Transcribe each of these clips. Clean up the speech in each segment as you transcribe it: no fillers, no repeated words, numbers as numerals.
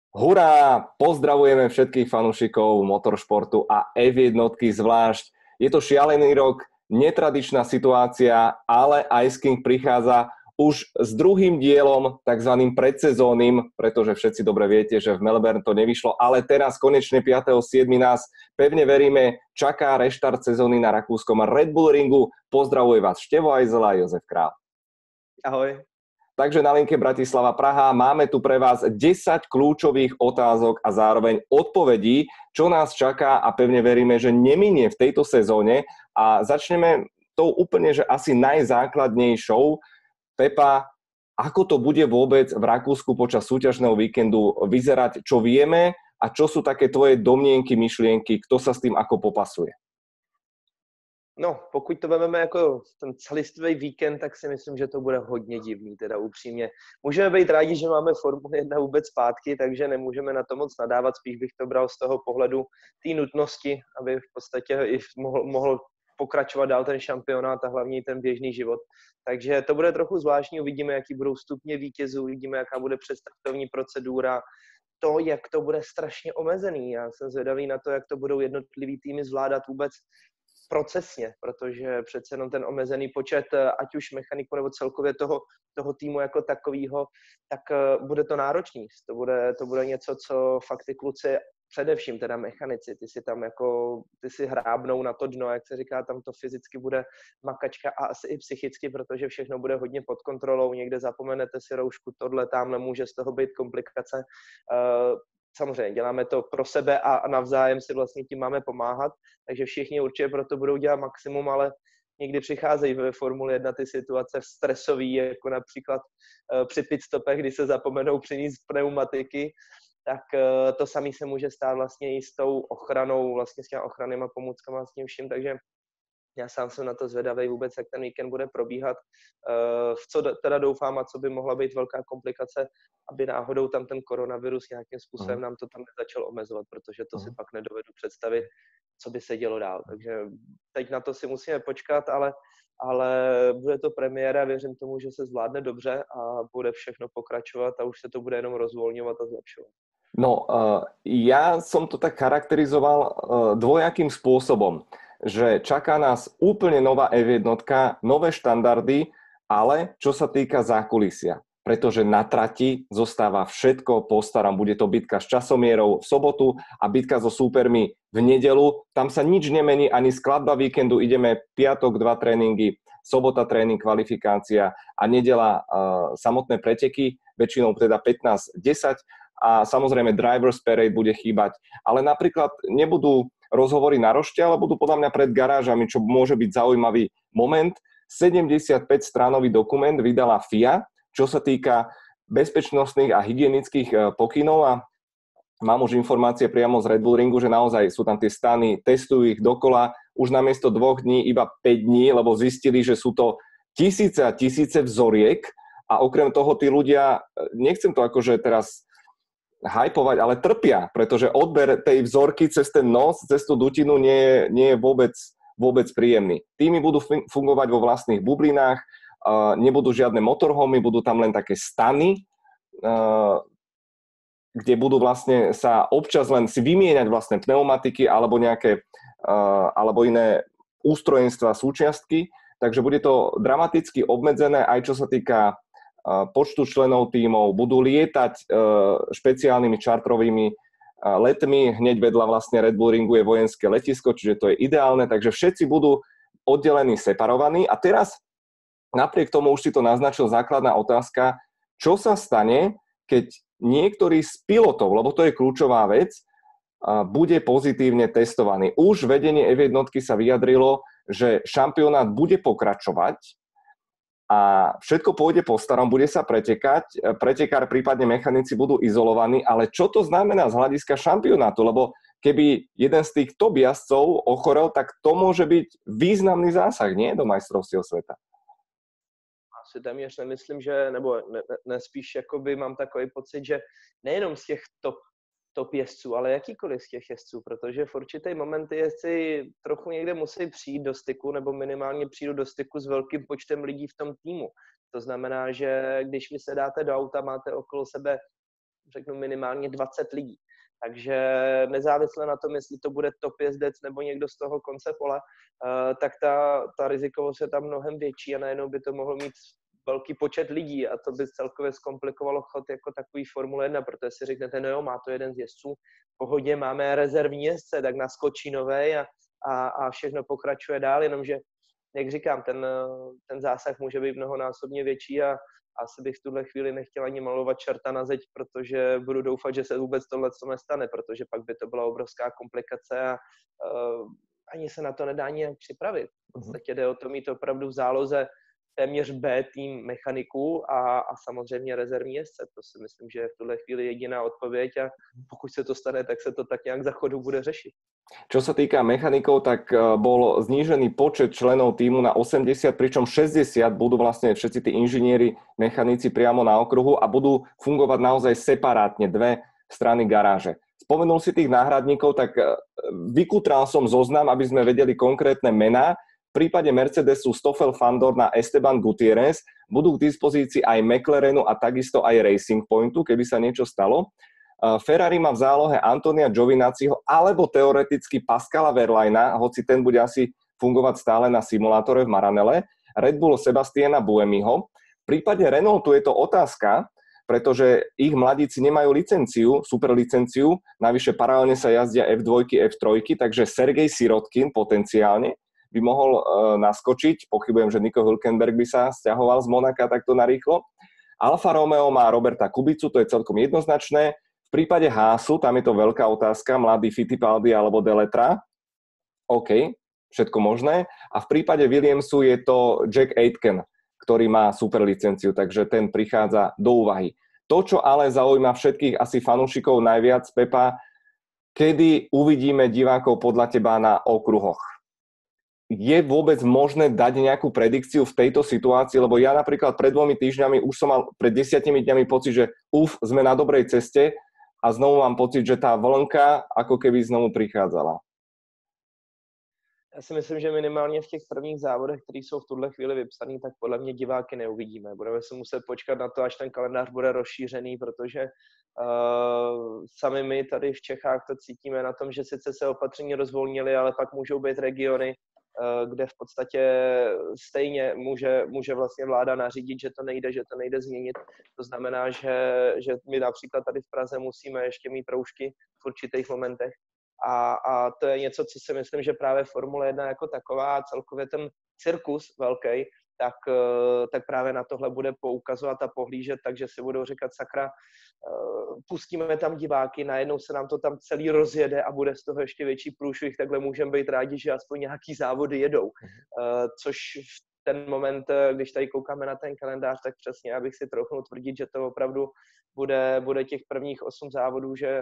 Hurá! Pozdravujeme všetkých fanúšikov motoršportu a F1 zvlášť. Je to šialený rok, netradičná situácia, ale Ice King prichádza už s druhým dielom, takzvaným predsezónnym, pretože všetci dobre viete, že v Melbourne to nevyšlo, ale teraz konečne 5.7. nás, pevne veríme, čaká reštart sezóny na rakúskom Red Bull ringu. Pozdravuje vás Števo Ajzela a Jozef Král. Ahoj. Takže na linke Bratislava Praha máme tu pre vás 10 kľúčových otázok a zároveň odpovedí, čo nás čaká a pevne veríme, že neminie v tejto sezóne. A začneme tou úplne, že asi najzákladnejšou. Pepa, ako to bude vôbec v Rakúsku počas súťažného víkendu vyzerať, čo vieme a čo sú také tvoje domnienky, myšlienky, kto sa s tým ako popasuje? No, pokud to vezmeme jako ten celistvý víkend, tak si myslím, že to bude hodně divný, teda upřímně. Můžeme být rádi, že máme Formule 1 vůbec zpátky, takže nemůžeme na to moc nadávat, spíš bych to bral z toho pohledu té nutnosti, aby v podstatě i mohl pokračovat dál ten šampionát a hlavně ten běžný život. Takže to bude trochu zvláštní, uvidíme, jaký budou stupně vítězů, uvidíme, jaká bude předstartovní procedura, to, jak to bude strašně omezený. Já jsem zvědavý na to, jak to budou jednotlivý týmy zvládat vůbec procesně, protože přece jenom ten omezený počet, ať už mechaniku nebo celkově toho týmu jako takového, tak bude to náročný. To bude něco, co fakt ty kluci, především teda mechanici, ty si hrábnou na to dno, jak se říká, tam to fyzicky bude makačka a asi i psychicky, protože všechno bude hodně pod kontrolou, někde zapomenete si roušku, tohle, tamhle může z toho být komplikace. Samozřejmě děláme to pro sebe a navzájem si vlastně tím máme pomáhat, takže všichni určitě pro to budou dělat maximum, ale někdy přicházejí ve Formule 1 ty situace stresové, jako například při pitstopech, kdy se zapomenou přinést pneumatiky, tak to samé se může stát vlastně i s tou ochranou, vlastně s těma ochrannýma pomůckama, s tím vším, takže já sám jsem na to zvědavý vůbec, jak ten víkend bude probíhat, v co teda doufám a co by mohla být velká komplikace, aby náhodou tam ten koronavirus nějakým způsobem nám to tam nezačal omezovat, protože to si pak nedovedu představit, co by se dělo dál. Takže teď na to si musíme počkat, ale bude to premiéra, věřím tomu, že se zvládne dobře a bude všechno pokračovat a už se to bude jenom rozvolňovat a zlepšovat. No, ja som to tak charakterizoval dvojakým spôsobom, že čaká nás úplne nová F1, nové štandardy, ale čo sa týka zákulisia, pretože na trati zostáva všetko po starom. Bude to bitka s časomierou v sobotu a bitka so súpermi v nedeľu. Tam sa nič nemení, ani skladba víkendu. Ideme piatok 2 tréningy, sobota tréning, kvalifikácia a nedeľa samotné preteky, väčšinou teda 15-10 a samozrejme Drivers Parade bude chýbať. Ale napríklad nebudú rozhovory na rošte, ale budú podľa mňa pred garážami, čo môže byť zaujímavý moment. 75-stranový dokument vydala FIA, čo sa týka bezpečnostných a hygienických pokynov a mám už informácie priamo z Red Bull ringu, že naozaj sú tam tie stany, testujú ich dokola, už namiesto 2 dní iba 5 dní, lebo zistili, že sú to tisíce a tisíce vzoriek a okrem toho tí ľudia, nechcem to akože teraz hypovať, ale trpia, pretože odber tej vzorky cez ten nos, cez tú dutinu nie je vôbec príjemný. Týmy budú fungovať vo vlastných bublinách, nebudú žiadne motorhomy, budú tam len také stany, kde budú vlastne sa občas len si vymieňať vlastné pneumatiky alebo nejaké alebo iné ústrojenstva, súčiastky, takže bude to dramaticky obmedzené aj čo sa týka počtu členov tímov, budú lietať špeciálnymi čartrovými letmi, hneď vedľa vlastne Red Bull ringu je vojenské letisko, čiže to je ideálne, takže všetci budú oddelení, separovaní a teraz napriek tomu už si to naznačil základná otázka, čo sa stane, keď niektorý z pilotov, lebo to je kľúčová vec, bude pozitívne testovaný. Už vedenie F1 sa vyjadrilo, že šampionát bude pokračovať a všetko pôjde po starom, bude sa pretekať, pretekár, prípadne mechanici budú izolovaní, ale čo to znamená z hľadiska šampionátu? Lebo keby jeden z tých top jazdcov ochorel, tak to môže byť významný zásah, nie? Do majstrovstiev sveta. Asi téměř nemyslím, že, nebo nespíš jakoby mám takový pocit, že nejenom z těch top jezdců, ale jakýkoliv z těch jezdců, protože v určitý moment jezdci trochu někde musí přijít do styku, nebo minimálně přijdu do styku s velkým počtem lidí v tom týmu. To znamená, že když vy sedáte do auta, máte okolo sebe řeknu minimálně 20 lidí. Takže nezávisle na tom, jestli to bude top jezdec nebo někdo z toho konce pole, tak ta rizikovost je tam mnohem větší a najednou by to mohlo mít velký počet lidí a to by celkově zkomplikovalo chod jako takový Formule 1, protože si řeknete, no jo, má to jeden z jezdců, v pohodě máme rezervní jezdce, tak naskočí novej a všechno pokračuje dál, jenomže, jak říkám, ten zásah může být mnohonásobně větší a asi bych v tuhle chvíli nechtěl ani malovat čerta na zeď, protože budu doufat, že se vůbec tohle nestane, protože pak by to byla obrovská komplikace a ani se na to nedá nijak připravit. V podstatě jde o to mít opravdu v záloze téměř B tým mechaniků a samozřejmě rezervní jezdce. To si myslím, že je v tuhle chvíli jediná odpověď a pokud se to stane, tak se to tak nějak za chodu bude řešit. Čo sa týka mechanikov, tak bol znížený počet členov týmu na 80, pričom 60 budú vlastne všetci tí inžinieri, mechanici priamo na okruhu a budú fungovať naozaj separátne, dve strany garáže. Spomenul si tých náhradníkov, tak vykútral som zoznam, aby sme vedeli konkrétne mená. V prípade Mercedesu Stoffel Vandoorne a Esteban Gutierrez budú k dispozícii aj McLarenu a takisto aj Racing Pointu, keby sa niečo stalo. Ferrari má v zálohe Antonia Giovinazziho alebo teoreticky Pascala Wehrleina, hoci ten bude asi fungovať stále na simulátore v Maranelle. Red Bull Sebastiana Buemiho. V prípade Renaultu je to otázka, pretože ich mladíci nemajú licenciu, superlicenciu, navyše paralelne sa jazdia F2, F3, takže Sergej Sirotkin potenciálne by mohol naskočiť. Pochybujem, že Nico Hülkenberg by sa sťahoval z Monaka takto narýchlo. Alfa Romeo má Roberta Kubicu, to je celkom jednoznačné. V prípade Haasu, tam je to veľká otázka, mladý Fittipaldi alebo Deletra. OK, všetko možné. A v prípade Williamsu je to Jack Aitken, ktorý má superlicenciu, takže ten prichádza do úvahy. To, čo ale zaujíma všetkých asi fanúšikov najviac, Pepa, kedy uvidíme divákov podľa teba na okruhoch? Je vôbec možné dať nejakú predikciu v tejto situácii? Lebo ja napríklad pred 2 týždňami už som mal pred 10 dňami pocit, že sme na dobrej ceste a znovu mám pocit, že tá vlnka ako keby znovu prichádzala. Já si myslím, že minimálně v těch prvních závodech, které jsou v tuhle chvíli vypsané, tak podle mě diváky neuvidíme. Budeme se muset počkat na to, až ten kalendář bude rozšířený, protože sami my tady v Čechách to cítíme na tom, že sice se opatření rozvolnily, ale pak můžou být regiony, kde v podstatě stejně může vlastně vláda nařídit, že to nejde změnit. To znamená, že my například tady v Praze musíme ještě mít roušky v určitých momentech. A to je něco, co si myslím, že právě Formule 1 jako taková, celkově ten cirkus velký, tak právě na tohle bude poukazovat a pohlížet, takže si budou říkat, sakra, pustíme tam diváky, najednou se nám to tam celý rozjede a bude z toho ještě větší průšvih, takhle můžeme být rádi, že aspoň nějaký závody jedou. Což v ten moment, když tady koukáme na ten kalendář, tak přesně abych si trochu tvrdit, že to opravdu bude těch prvních 8 závodů, že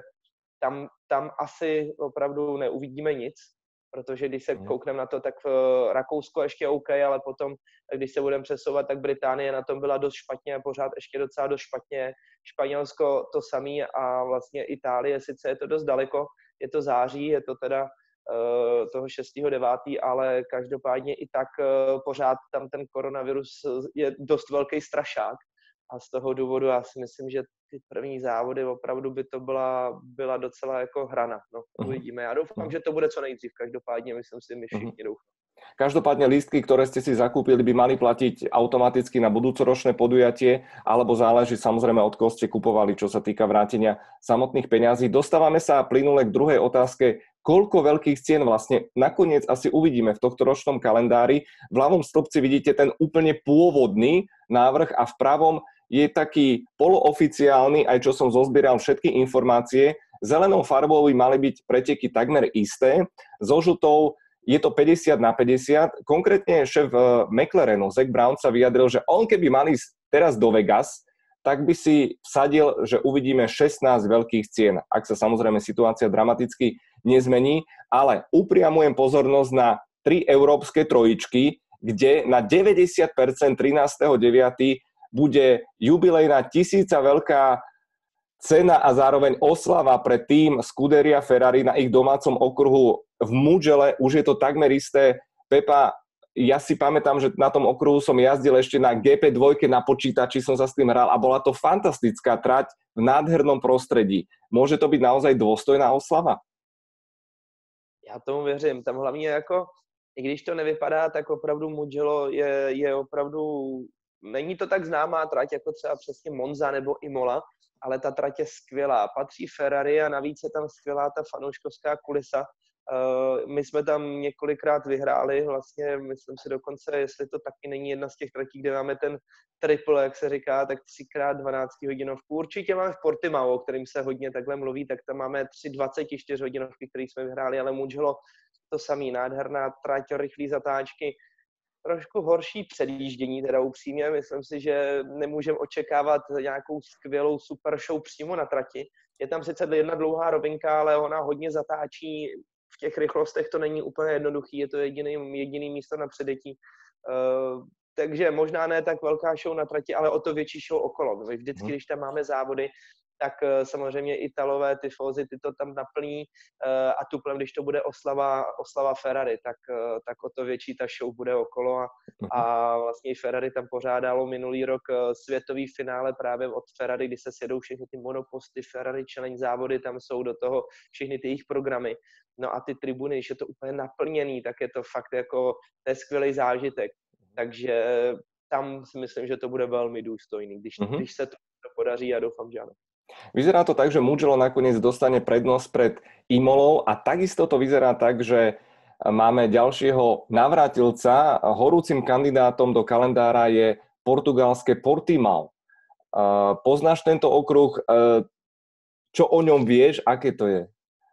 tam asi opravdu neuvidíme nic, protože když se koukneme na to, tak Rakousko ještě OK, ale potom, když se budeme přesouvat, tak Británie na tom byla dost špatně a pořád ještě docela dost špatně. Španělsko to samé a vlastně Itálie, sice je to dost daleko, je to září, je to teda toho 6.9., ale každopádně i tak pořád tam ten koronavirus je dost velký strašák. A z toho důvodu já si myslím, že ty první závody opravdu by to byla docela jako hrana. No, uvidíme. Já doufám, že to bude co nejdřív. Každopádně myslím si, my všichni doufám. Každopádne lístky, ktoré ste si zakúpili, by mali platiť automaticky na budúcoročné podujatie, alebo záleží samozrejme od koho ste kupovali, čo sa týka vrátenia samotných peňazí. Dostávame sa plynule k druhej otázke. Koľko veľkých cien vlastne nakoniec asi uvidíme v tohtoročnom kalendári? V ľavom stĺpci vidíte ten úplne pôvodný návrh a v pravom je taký polooficiálny, aj čo som zozbieral všetky informácie. Zelenou farbou by mali byť preteky takmer isté, so žltou je to 50/50. Konkrétne šéf McLarenu, Zak Brown, sa vyjadril, že on keby mal ísť teraz do Vegas, tak by si vsadil, že uvidíme 16 veľkých cien, ak sa samozrejme situácia dramaticky nezmení, ale upriamujem pozornosť na 3 európske trojičky, kde na 90% 13.9. bude jubilejná 1000 veľká cena a zároveň oslava pre tým Scuderia Ferrari na ich domácom okruhu v Mugello. Už je to takmer isté. Pepa, ja si pamätám, že na tom okruhu som jazdil ešte na GP2 na počítači, som sa s tým hral a bola to fantastická trať v nádhernom prostredí. Môže to byť naozaj dôstojná oslava? Já tomu věřím. Tam hlavně jako, i když to nevypadá, tak opravdu Mugello je opravdu, není to tak známá trať, jako třeba přesně Monza nebo Imola, ale ta trať je skvělá. Patří Ferrari a navíc je tam skvělá ta fanouškovská kulisa. My jsme tam několikrát vyhráli, vlastně myslím si dokonce, jestli to taky není jedna z těch tratí, kde máme ten triple, jak se říká, tak 3x 12 hodinovku. Určitě máme v Portimao, o kterým se hodně takhle mluví, tak tam máme 3 24 hodinovky, které jsme vyhráli, ale Mugello to samý, nádherná trať, rychlý zatáčky, trošku horší předjíždění, teda upřímně. Myslím si, že nemůžeme očekávat nějakou skvělou super show přímo na trati. Je tam sice jedna dlouhá rovinka, ale ona hodně zatáčí. V těch rychlostech to není úplně jednoduchý, je to jediný místo na předjetí. Takže možná ne tak velká show na trati, ale o to větší show okolo. Vždycky, když tam máme závody, tak samozřejmě Italové, tifozy, ty to tam naplní a tuplem, když to bude oslava Ferrari, tak o to větší ta show bude okolo a vlastně Ferrari tam pořádalo minulý rok světový finále právě od Ferrari, kdy se sjedou všechny ty monoposty, Ferrari Challenge závody, tam jsou do toho všechny ty jejich programy. No a ty tribuny, když je to úplně naplněný, tak je to fakt jako, to je skvělý zážitek. Takže tam si myslím, že to bude velmi důstojný, když se to podaří, a doufám, že ano. Vyzerá to tak, že Mugello nakoniec dostane prednosť pred Imolou a takisto to vyzerá tak, že máme ďalšieho navrátilca. Horúcim kandidátom do kalendára je portugalské Portimao. Poznáš tento okruh? Čo o ňom vieš? Aké to je?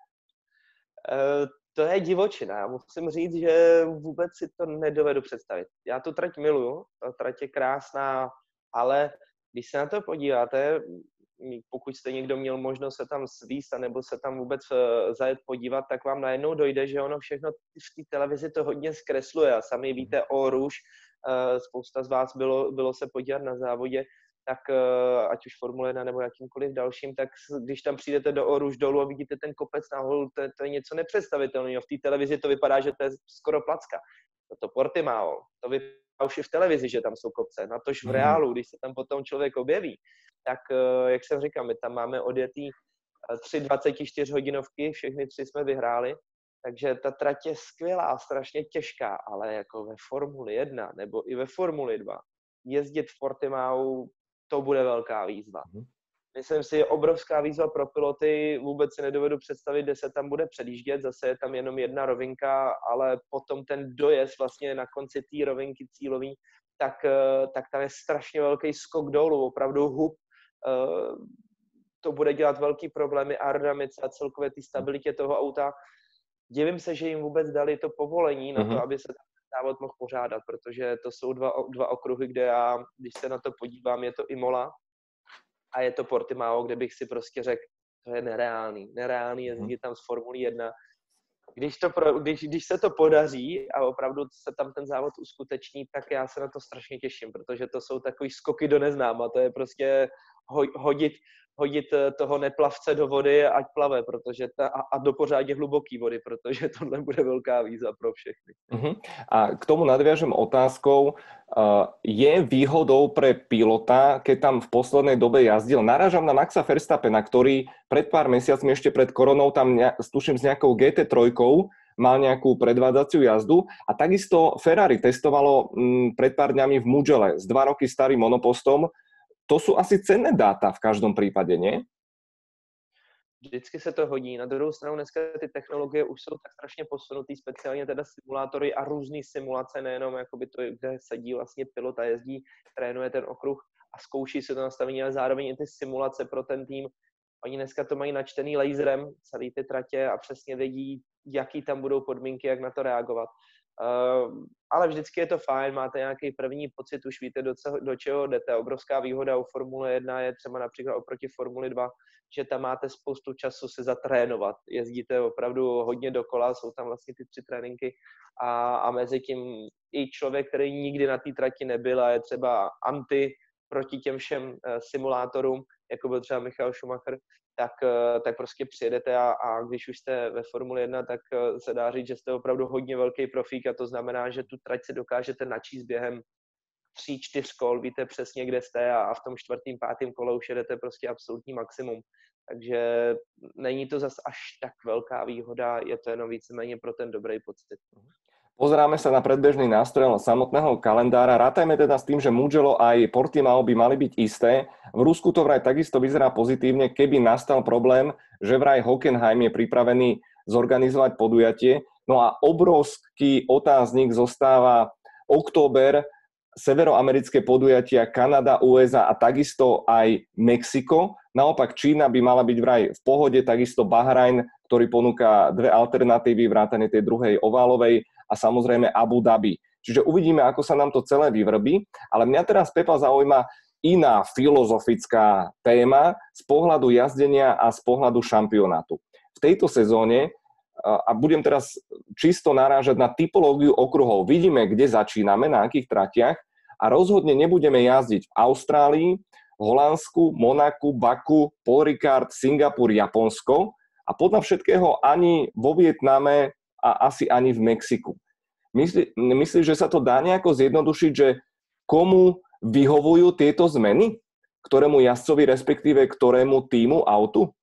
To je divočina. Já musím říct, že vůbec si to nedovedu představit. Já tu trať miluju, ta trať je krásná, ale když se na to podíváte, pokud jste někdo měl možnost se tam svíst nebo se tam vůbec zajet podívat, tak vám najednou dojde, že ono všechno v té televizi to hodně zkresluje. A sami víte, Eau Rouge, spousta z vás bylo se podívat na závodě, tak ať už Formule 1 nebo jakýmkoliv dalším, tak když tam přijdete do Eau Rouge dolů a vidíte ten kopec nahoru, to je něco nepředstavitelného. V té televizi to vypadá, že to je skoro placka. To Portimao, to vypadá už i v televizi, že tam jsou kopce. Natož v reálu, když se tam potom člověk objeví, tak, jak jsem říkal, my tam máme odjetý 3 24 hodinovky, všechny 3 jsme vyhráli, takže ta trať je skvělá, strašně těžká, ale jako ve Formuli 1 nebo i ve Formuli 2 jezdit v Portimao, to bude velká výzva. Myslím si, je obrovská výzva pro piloty, vůbec si nedovedu představit, kde se tam bude předjíždět, zase je tam jenom jedna rovinka, ale potom ten dojezd vlastně na konci té rovinky cílový, tak tam je strašně velký skok dolů, opravdu hub. To bude dělat velký problémy aerodynamice a celkově té stabilitě toho auta. Divím se, že jim vůbec dali to povolení na to, aby se ten závod mohl pořádat, protože to jsou dva okruhy, kde já, když se na to podívám, je to Imola a je to Portimao, kde bych si prostě řekl, to je nereálný jezdit tam z Formulí 1. Když se to podaří a opravdu se tam ten závod uskuteční, tak já se na to strašně těším, protože to jsou takový skoky do neznáma, to je prostě hodit toho neplavce do vody, ať plave, protože a do pořádně hluboký vody, protože tohle bude velká výzva pro všechny. A k tomu nadviažem otázkou, je výhodou pre pilota, keď tam v poslednej dobe jazdil, narážam na Maxa Verstappena, ktorý pred pár mesiacmi ešte pred koronou tam, tuším, s nejakou GT3 mal nejakú predvádzaciu jazdu a takisto Ferrari testovalo pred pár dňami v Mugelle s 2 roky starým monopostom. To sú asi cenné dáta v každom prípade, nie? Vždycky se to hodí. Na druhou stranu dneska ty technologie už jsou tak strašně posunutý, speciálně teda simulátory a různý simulace, nejenom jakoby to, kde sedí vlastně pilot a jezdí, trénuje ten okruh a zkouší se to nastavení, ale zároveň i ty simulace pro ten tým. Oni dneska to mají načtený laserem, celý ty tratě a přesně vědí, jaký tam budou podmínky, jak na to reagovat. Ale vždycky je to fajn, máte nějaký první pocit, už víte, do čeho jdete. Obrovská výhoda u Formule 1 je třeba například oproti Formuli 2, že tam máte spoustu času se zatrénovat. Jezdíte opravdu hodně dokola, jsou tam vlastně ty 3 tréninky a mezi tím i člověk, který nikdy na té trati nebyl a je třeba proti těm všem simulátorům, jako byl třeba Michael Schumacher, tak prostě přijedete a když už jste ve Formuli 1, tak se dá říct, že jste opravdu hodně velký profík a to znamená, že tu trať si dokážete načíst během 3-4 kol, víte přesně, kde jste a v tom 4., 5. kole už jedete prostě absolutní maximum. Takže není to zas až tak velká výhoda, je to jenom víceméně pro ten dobrý pocit. Pozeráme sa na predbežný nástroj samotného kalendára. Rátajme teda s tým, že Mugello aj Portimao by mali byť isté. V Rusku to vraj takisto vyzerá pozitívne, keby nastal problém, že vraj Hockenheim je pripravený zorganizovať podujatie. No a obrovský otáznik zostáva október, severoamerické podujatia Kanada, USA a takisto aj Mexiko. Naopak Čína by mala byť vraj v pohode, takisto Bahrajn, ktorý ponúka dve alternatívy, vrátane tej druhej oválovej a samozrejme Abu Dhabi. Čiže uvidíme, ako sa nám to celé vyvrbí. Ale mňa teraz, Pepa, zaujíma iná filozofická téma z pohľadu jazdenia a z pohľadu šampionátu. V tejto sezóne, a budem teraz čisto narážať na typológiu okruhov, vidíme, kde začíname, na akých tratiach a rozhodne nebudeme jazdiť v Austrálii, Holandsku, Monaku, Baku, Paul Ricard, Singapur, Japonsko a podľa všetkého ani vo Vietname a asi ani v Mexiku. Myslíš, že sa to dá nejako zjednodušiť, že komu vyhovujú tieto zmeny? Ktorému jazdcovi, respektíve ktorému týmu, autu?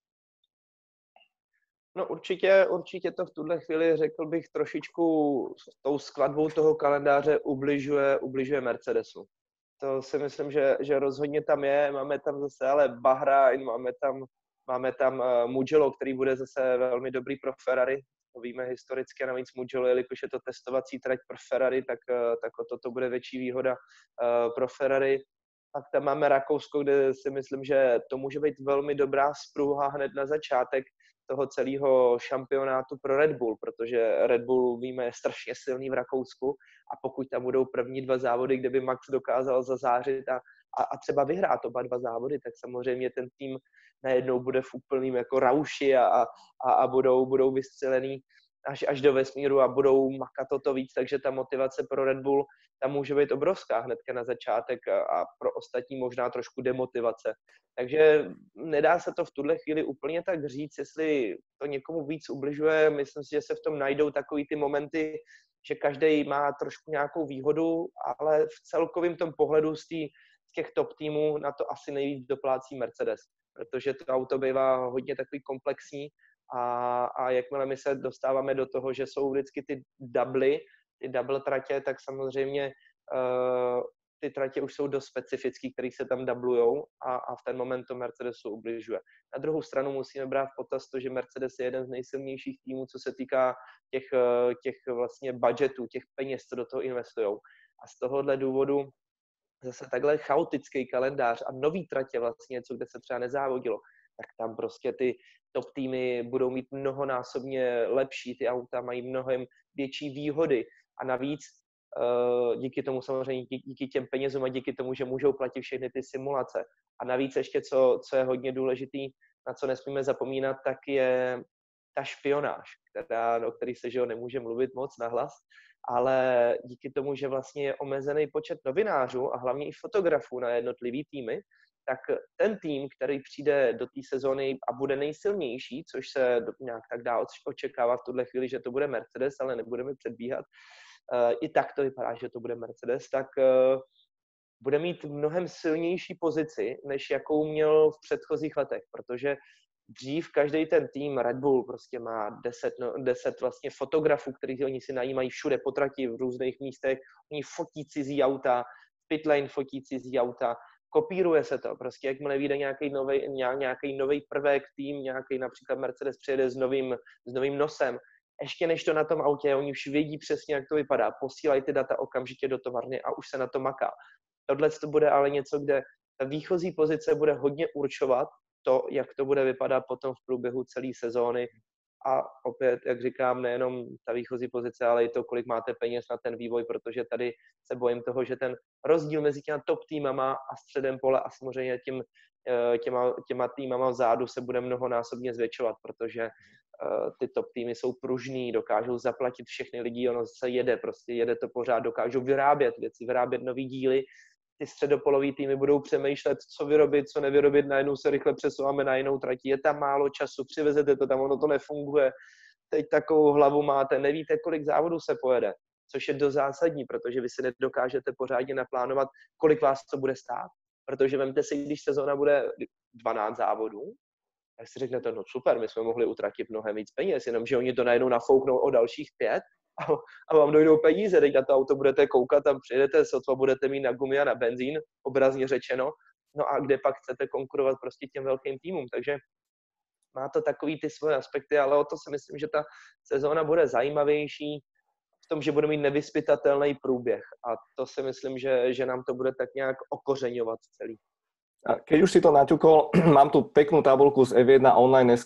No určitě to v tuhle chvíli, řekl bych, trošičku s tou skladbou toho kalendáře ubližuje Mercedesu. To si myslím, že rozhodně tam je. Máme tam zase ale Bahrain, máme tam Mugello, který bude zase velmi dobrý pro Ferrari. To víme historicky, a navíc Mugello, jelikož je to testovací trať pro Ferrari, tak o to bude větší výhoda pro Ferrari. Pak tam máme Rakousko, kde si myslím, že to může být velmi dobrá spruha hned na začátek toho celého šampionátu pro Red Bull, protože Red Bull, víme, je strašně silný v Rakousku a pokud tam budou první 2 závody, kde by Max dokázal zazářit a třeba vyhrát oba 2 závody, tak samozřejmě ten tým najednou bude v úplným jako rauši a budou vystřelený až do vesmíru a budou makat to víc, takže ta motivace pro Red Bull tam může být obrovská hnedka na začátek a pro ostatní možná trošku demotivace. Takže nedá se to v tuhle chvíli úplně tak říct, jestli to někomu víc ubližuje. Myslím si, že se v tom najdou takový ty momenty, že každý má trošku nějakou výhodu, ale v celkovém tom pohledu z těch top týmů na to asi nejvíc doplácí Mercedes, protože to auto bývá hodně takový komplexní a jakmile my se dostáváme do toho, že jsou vždycky ty double tratě, tak samozřejmě ty tratě už jsou dost specifický, který se tam dublujou a v ten moment to Mercedesu ubližuje. Na druhou stranu musíme brát v potaz to, že Mercedes je jeden z nejsilnějších týmů, co se týká těch vlastně budgetů, těch peněz, co do toho investujou. A z tohohle důvodu zase takhle chaotický kalendář a nový tratě vlastně něco, kde se třeba nezávodilo, tak tam prostě ty top týmy budou mít mnohonásobně lepší, ty auta mají mnohem větší výhody a navíc díky tomu samozřejmě, díky těm penězům a díky tomu, že můžou platit všechny ty simulace. A navíc ještě, co je hodně důležitý, na co nesmíme zapomínat, tak je ta špionáž, o který se, že jo, nemůže mluvit moc nahlas, ale díky tomu, že vlastně je omezený počet novinářů a hlavně i fotografů na jednotlivý týmy, tak ten tým, který přijde do té sezóny a bude nejsilnější, což se nějak tak dá očekávat v tuhle chvíli, že to bude Mercedes, ale nebudeme předbíhat, i tak to vypadá, že to bude Mercedes, tak bude mít mnohem silnější pozici, než jakou měl v předchozích letech, protože dřív každý ten tým Red Bull prostě má 10 vlastně fotografů, kterých oni si najímají všude po trati v různých místech, oni fotí cizí auta, pitlane fotí cizí auta, kopíruje se to, prostě jakmile vyjde nějaký nový prvek, tým, nějaký například Mercedes přijede s novým nosem, ještě než to na tom autě, oni už vědí přesně, jak to vypadá, posílají ty data okamžitě do továrny a už se na to maká. Tohle to bude ale něco, kde ta výchozí pozice bude hodně určovat to, jak to bude vypadat potom v průběhu celé sezóny. A opět, jak říkám, nejenom ta výchozí pozice, ale i to, kolik máte peněz na ten vývoj, protože tady se bojím toho, že ten rozdíl mezi těma top týmama a středem pole a samozřejmě těma týmama vzadu se bude mnohonásobně zvětšovat, protože ty top týmy jsou pružný, dokážou zaplatit všechny lidi, ono se jede to pořád, dokážou vyrábět věci, vyrábět nový díly. ty středopolový týmy budou přemýšlet, co vyrobit, co nevyrobit, najednou se rychle přesouváme na jinou trati, je tam málo času, přivezete to tam, ono to nefunguje, teď takovou hlavu máte, nevíte, kolik závodů se pojede, což je dost zásadní, protože vy si nedokážete pořádně naplánovat, kolik vás to bude stát, protože vemte si, když sezóna bude 12 závodů, tak si řeknete, no super, my jsme mohli utratit mnohem víc peněz, jenomže oni to najednou nafouknou o dalších 5 a vám dojdou peníze, teď na to auto budete koukat, tam přijedete, sotva budete mít na gumy a na benzín, obrazně řečeno, no a kde pak chcete konkurovat prostě těm velkým týmům, takže má to takový ty svoje aspekty, ale o to si myslím, že ta sezóna bude zajímavější v tom, že bude mít nevyzpytatelný průběh a to si myslím, že nám to bude tak nějak okořeňovat celý. Keď už si to naťukol, mám tu peknú tabuľku z F1 Online.sk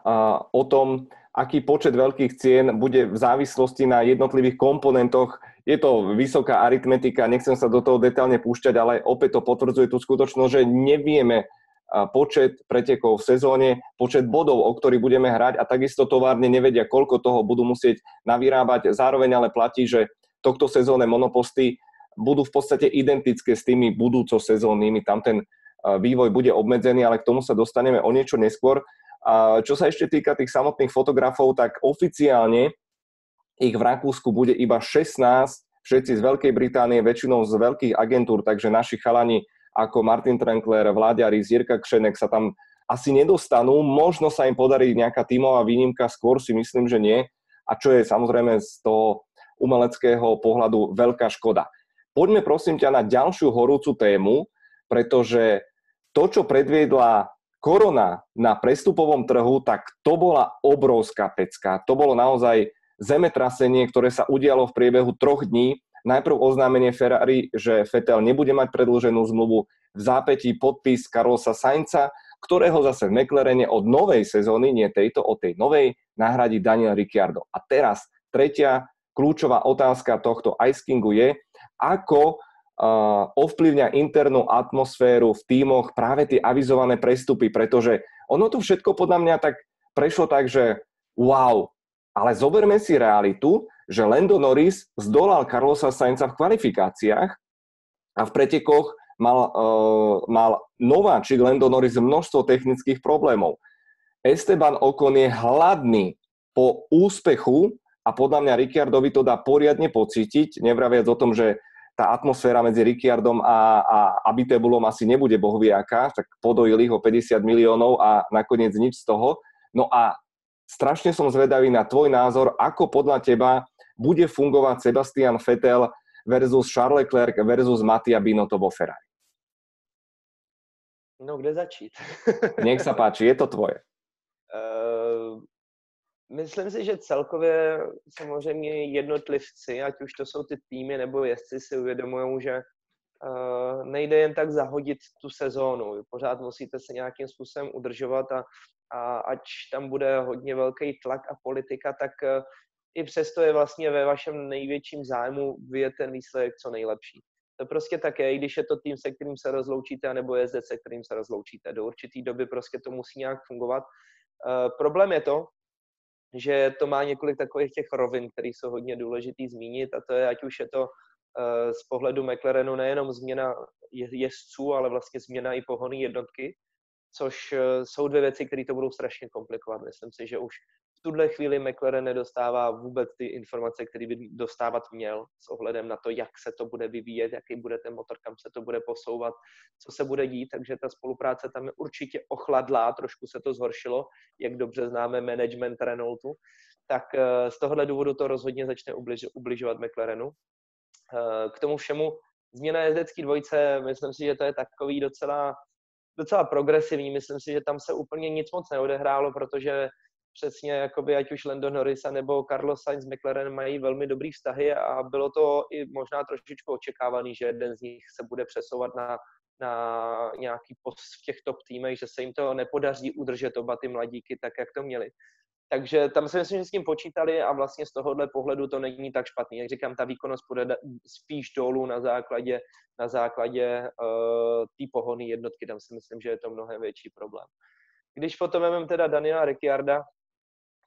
o tom, aký počet veľkých cien bude v závislosti na jednotlivých komponentoch. Je to vysoká aritmetika, nechcem sa do toho detailne púšťať, ale opäť to potvrdzuje tú skutočnosť, že nevieme počet pretekov v sezóne, počet bodov, o ktorých budeme hrať a takisto továrne nevedia, koľko toho budú musieť navyrábať. Zároveň ale platí, že tohto sezónne monoposty budú v podstate identické s tými budúcosezónnymi. Tam ten vývoj bude obmedzený, ale k tomu sa dostaneme o niečo neskôr. Čo sa ešte týka tých samotných fotografov, tak oficiálne ich v Rakúsku bude iba 16, všetci z Veľkej Británie, väčšinou z veľkých agentúr, takže naši chalani ako Martin Trenkler, Vláďari, Jirka Kšenek sa tam asi nedostanú. Možno sa im podarí nejaká tímová výnimka, skôr si myslím, že nie. A čo je samozrejme z toho umeleckého pohľadu veľká škoda. Poďme prosím ťa na ďalšiu horúcu tému, pretože to, čo predviedla korona na prestupovom trhu, tak to bola obrovská pecka. To bolo naozaj zemetrasenie, ktoré sa udialo v priebehu 3 dní. Najprv oznámenie Ferrari, že Vettel nebude mať predĺženú zmluvu, v zápätí podpis Carlosa Sainza, ktorého zase v McLarene od novej sezóny, nie tejto, od tej novej, nahradí Daniel Ricciardo. A teraz tretia kľúčová otázka tohto Ice Kingu je, ako ovplyvňa internú atmosféru v tímoch práve tie avizované prestupy, pretože ono to všetko podľa mňa tak prešlo tak, že wow, ale zoberme si realitu, že Lando Norris zdolal Carlosa Sainza v kvalifikáciách a v pretekoch mal nováčik Lando Norris množstvo technických problémov. Esteban Ocon je hladný po úspechu a podľa mňa Ricciardovi to dá poriadne pocítiť, nevraviac o tom, že tá atmosféra medzi Ricciardom a Abitebulom asi nebude bohviaká, tak podojili ho 50 miliónov a nakoniec nič z toho. No a strašne som zvedavý na tvoj názor, ako podľa teba bude fungovať Sebastian Vettel versus Charles Leclerc versus Mattia Binotto vo Ferrari. No, kde začít? Nech sa páči, je to tvoje. Myslím si, že celkově samozřejmě jednotlivci, ať už to jsou ty týmy nebo jezdci, si uvědomují, že nejde jen tak zahodit tu sezónu. Vy pořád musíte se nějakým způsobem udržovat a ať tam bude hodně velký tlak a politika, tak i přesto je vlastně ve vašem největším zájmu vyjet ten výsledek co nejlepší. To prostě tak je, i když je to tým, se kterým se rozloučíte, anebo jezdec, se kterým se rozloučíte. Do určitý doby prostě to musí nějak fungovat. Problém je to, že to má několik takových těch rovin, které jsou hodně důležitý zmínit, a to je, ať už je to z pohledu McLarenu nejenom změna jezdců, ale vlastně změna i pohonné jednotky, což jsou dvě věci, které to budou strašně komplikovat. Myslím si, že už v tuhle chvíli McLaren nedostává vůbec ty informace, které by dostávat měl s ohledem na to, jak se to bude vyvíjet, jaký bude ten motor, kam se to bude posouvat, co se bude dít, takže ta spolupráce tam je určitě ochladlá, trošku se to zhoršilo, jak dobře známe management Renaultu, tak z tohohle důvodu to rozhodně začne ubližovat McLarenu. K tomu všemu změna jezdecké dvojice, myslím si, že to je takový docela progresivní, myslím si, že tam se úplně nic moc neodehrálo, protože přesně jakoby ať už Lando Norris nebo Carlos Sainz s McLaren mají velmi dobrý vztahy a bylo to i možná trošičku očekávaný, že jeden z nich se bude přesouvat na nějaký post v těch top týmech, že se jim to nepodaří udržet oba ty mladíky tak, jak to měli. Takže tam si myslím, že s tím počítali a vlastně z tohohle pohledu to není tak špatný. Jak říkám, ta výkonnost půjde spíš dolů na základě té pohonné jednotky. Tam si myslím, že je to mnohem větší problém. Když potom vezmeme teda Daniela Ricciarda,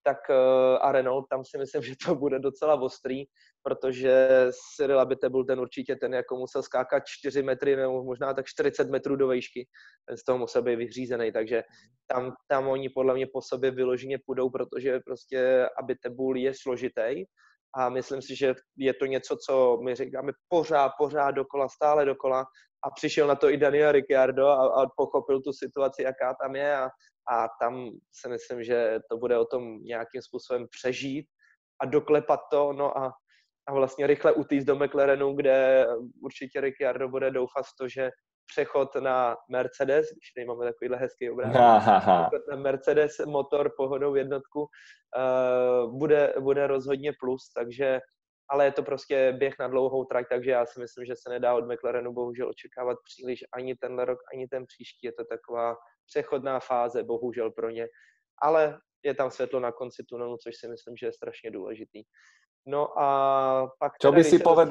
a Renault, tam si myslím, že to bude docela ostrý, protože Cyril Abiteboul ten určitě ten jako musel skákat 4 metry nebo možná tak 40 metrů do výšky, ten z toho musel být vyřízený, takže tam oni podle mě po sobě vyloženě půjdou, protože prostě Abiteboul je složitý a myslím si, že je to něco, co my říkáme pořád dokola, stále dokola a přišel na to i Daniel Ricciardo a pochopil tu situaci, jaká tam je a tam si myslím, že to bude o tom nějakým způsobem přežít a doklepat to, no a vlastně rychle utíct do McLarenu, kde určitě Ricciardo bude doufat v to, že přechod na Mercedes, když tady máme takovýhle hezký obrázek, přechod na Mercedes motor pohodou jednotku bude rozhodně plus, takže ale je to prostě běh na dlouhou trať, takže já si myslím, že se nedá od McLarenu bohužel očekávat příliš ani tenhle rok, ani ten příští. Je to taková přechodná fáze, bohužel pro ně. Ale je tam světlo na konci tunelu, což si myslím, že je strašně důležitý. No a pak... Čo by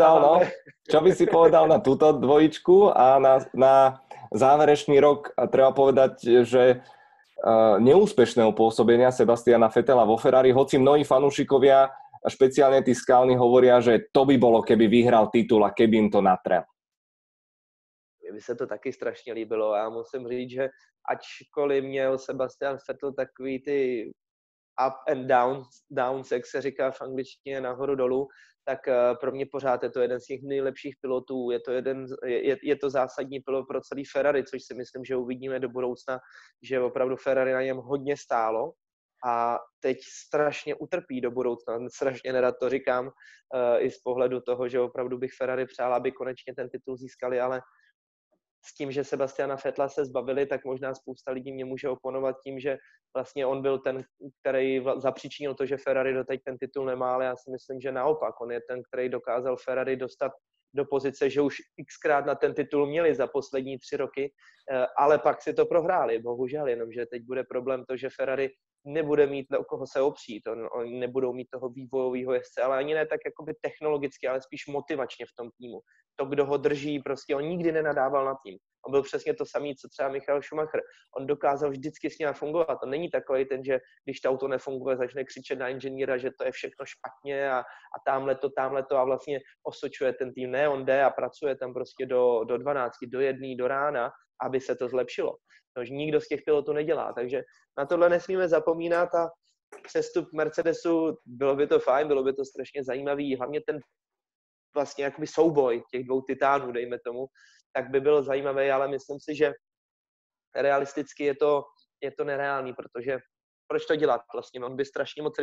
si povedal na túto dvojičku a na záverečný rok? Treba povedať, že neúspešného pôsobenia Sebastiana Vettela vo Ferrari, hoci mnohí fanúšikovia, špeciálne tí skalní, hovoria, že to by bolo, keby vyhral titul a keby im to natrel. Mně by se to taky strašně líbilo. Já musím říct, že ačkoliv měl Sebastian Vettel takový ty up and downs, jak se říká v angličtině, nahoru dolů, tak pro mě pořád je to jeden z těch nejlepších pilotů. Je to zásadní pilot pro celý Ferrari, což si myslím, že uvidíme do budoucna, že opravdu Ferrari na něm hodně stálo a teď strašně utrpí do budoucna. Strašně nerad to říkám i z pohledu toho, že opravdu bych Ferrari přál, aby konečně ten titul získali, ale s tím, že Sebastiana Vettela se zbavili, tak možná spousta lidí mě může oponovat tím, že vlastně on byl ten, který zapříčinil to, že Ferrari doteď ten titul nemá, ale já si myslím, že naopak. On je ten, který dokázal Ferrari dostat do pozice, že už xkrát na ten titul měli za poslední 3 roky, ale pak si to prohráli, bohužel, jenomže teď bude problém to, že Ferrari nebude mít o koho se opřít, oni nebudou mít toho vývojového jezdce, ale ani ne tak jakoby technologicky, ale spíš motivačně v tom týmu. To, kdo ho drží, prostě on nikdy nenadával na tým. On byl přesně to samý, co třeba Michael Schumacher. On dokázal vždycky s ním fungovat. On není takový ten, že když to auto nefunguje, začne křičet na inženýra, že to je všechno špatně a tamhle to a vlastně osočuje ten tým. Ne, on jde a pracuje tam prostě do 12, do 1, do rána, aby se to zlepšilo. Protože nikdo z těch pilotů nedělá, takže na tohle nesmíme zapomínat a přestup Mercedesu, bylo by to fajn, bylo by to strašně zajímavý, hlavně ten vlastně jakoby souboj těch dvou titánů, dejme tomu, tak by byl zajímavý, ale myslím si, že realisticky je to nereálný, protože proč to dělat vlastně? On by strašně moc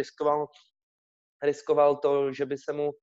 riskoval to, že by se mu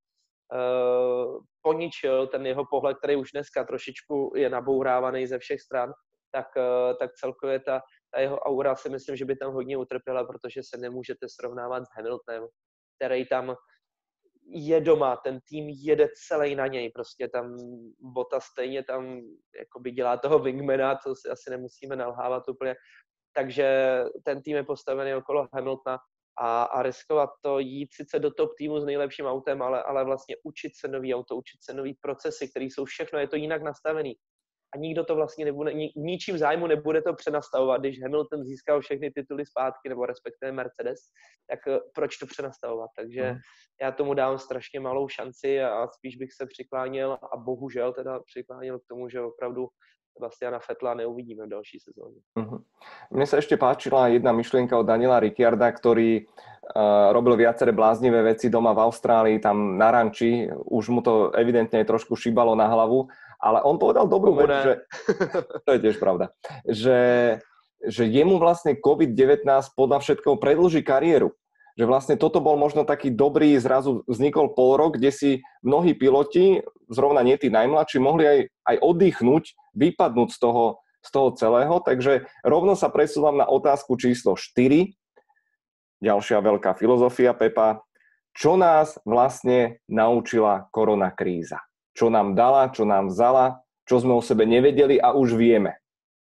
poničil ten jeho pohled, který už dneska trošičku je nabourávaný ze všech stran, tak celkově ta jeho aura si myslím, že by tam hodně utrpěla, protože se nemůžete srovnávat s Hamiltonem, který tam je doma, ten tým jede celý na něj, prostě tam Bottas stejně tam jakoby dělá toho wingmana, to si asi nemusíme nalhávat úplně, takže ten tým je postavený okolo Hamiltona a riskovat to, jít sice do top týmu s nejlepším autem, ale vlastně učit se nový auto, učit se nový procesy, které jsou všechno, je to jinak nastavený. A nikdo to vlastně nebude, ničím zájmu nebude to přenastavovat. Když Hamilton získal všechny tituly zpátky, nebo respektive Mercedes, tak proč to přenastavovat? Takže já tomu dávám strašně malou šanci a spíš bych se přikláněl a bohužel teda přikláněl k tomu, že opravdu Sebastiana Vettela neuvidíme v další sezóně. Mne sa ešte páčila jedna myšlienka od Daniela Ricciarda, ktorý robil viaceré bláznivé veci doma v Austrálii, tam na ranči, už mu to evidentne trošku šíbalo na hlavu, ale on povedal dobrú vec, že to je tiež pravda, že jemu vlastne COVID-19 podľa všetkého predĺží kariéru. Že vlastne toto bol možno taký dobrý, zrazu vznikol polrok, kde si mnohí piloti, zrovna nie tí najmladší, mohli aj oddychnúť, vypadnúť z toho celého. Takže rovno sa presúvam na otázku číslo 4. Ďalšia veľká filozofia, Pepa. Čo nás vlastne naučila koronakríza? Čo nám dala, čo nám vzala, čo sme o sebe nevedeli a už vieme?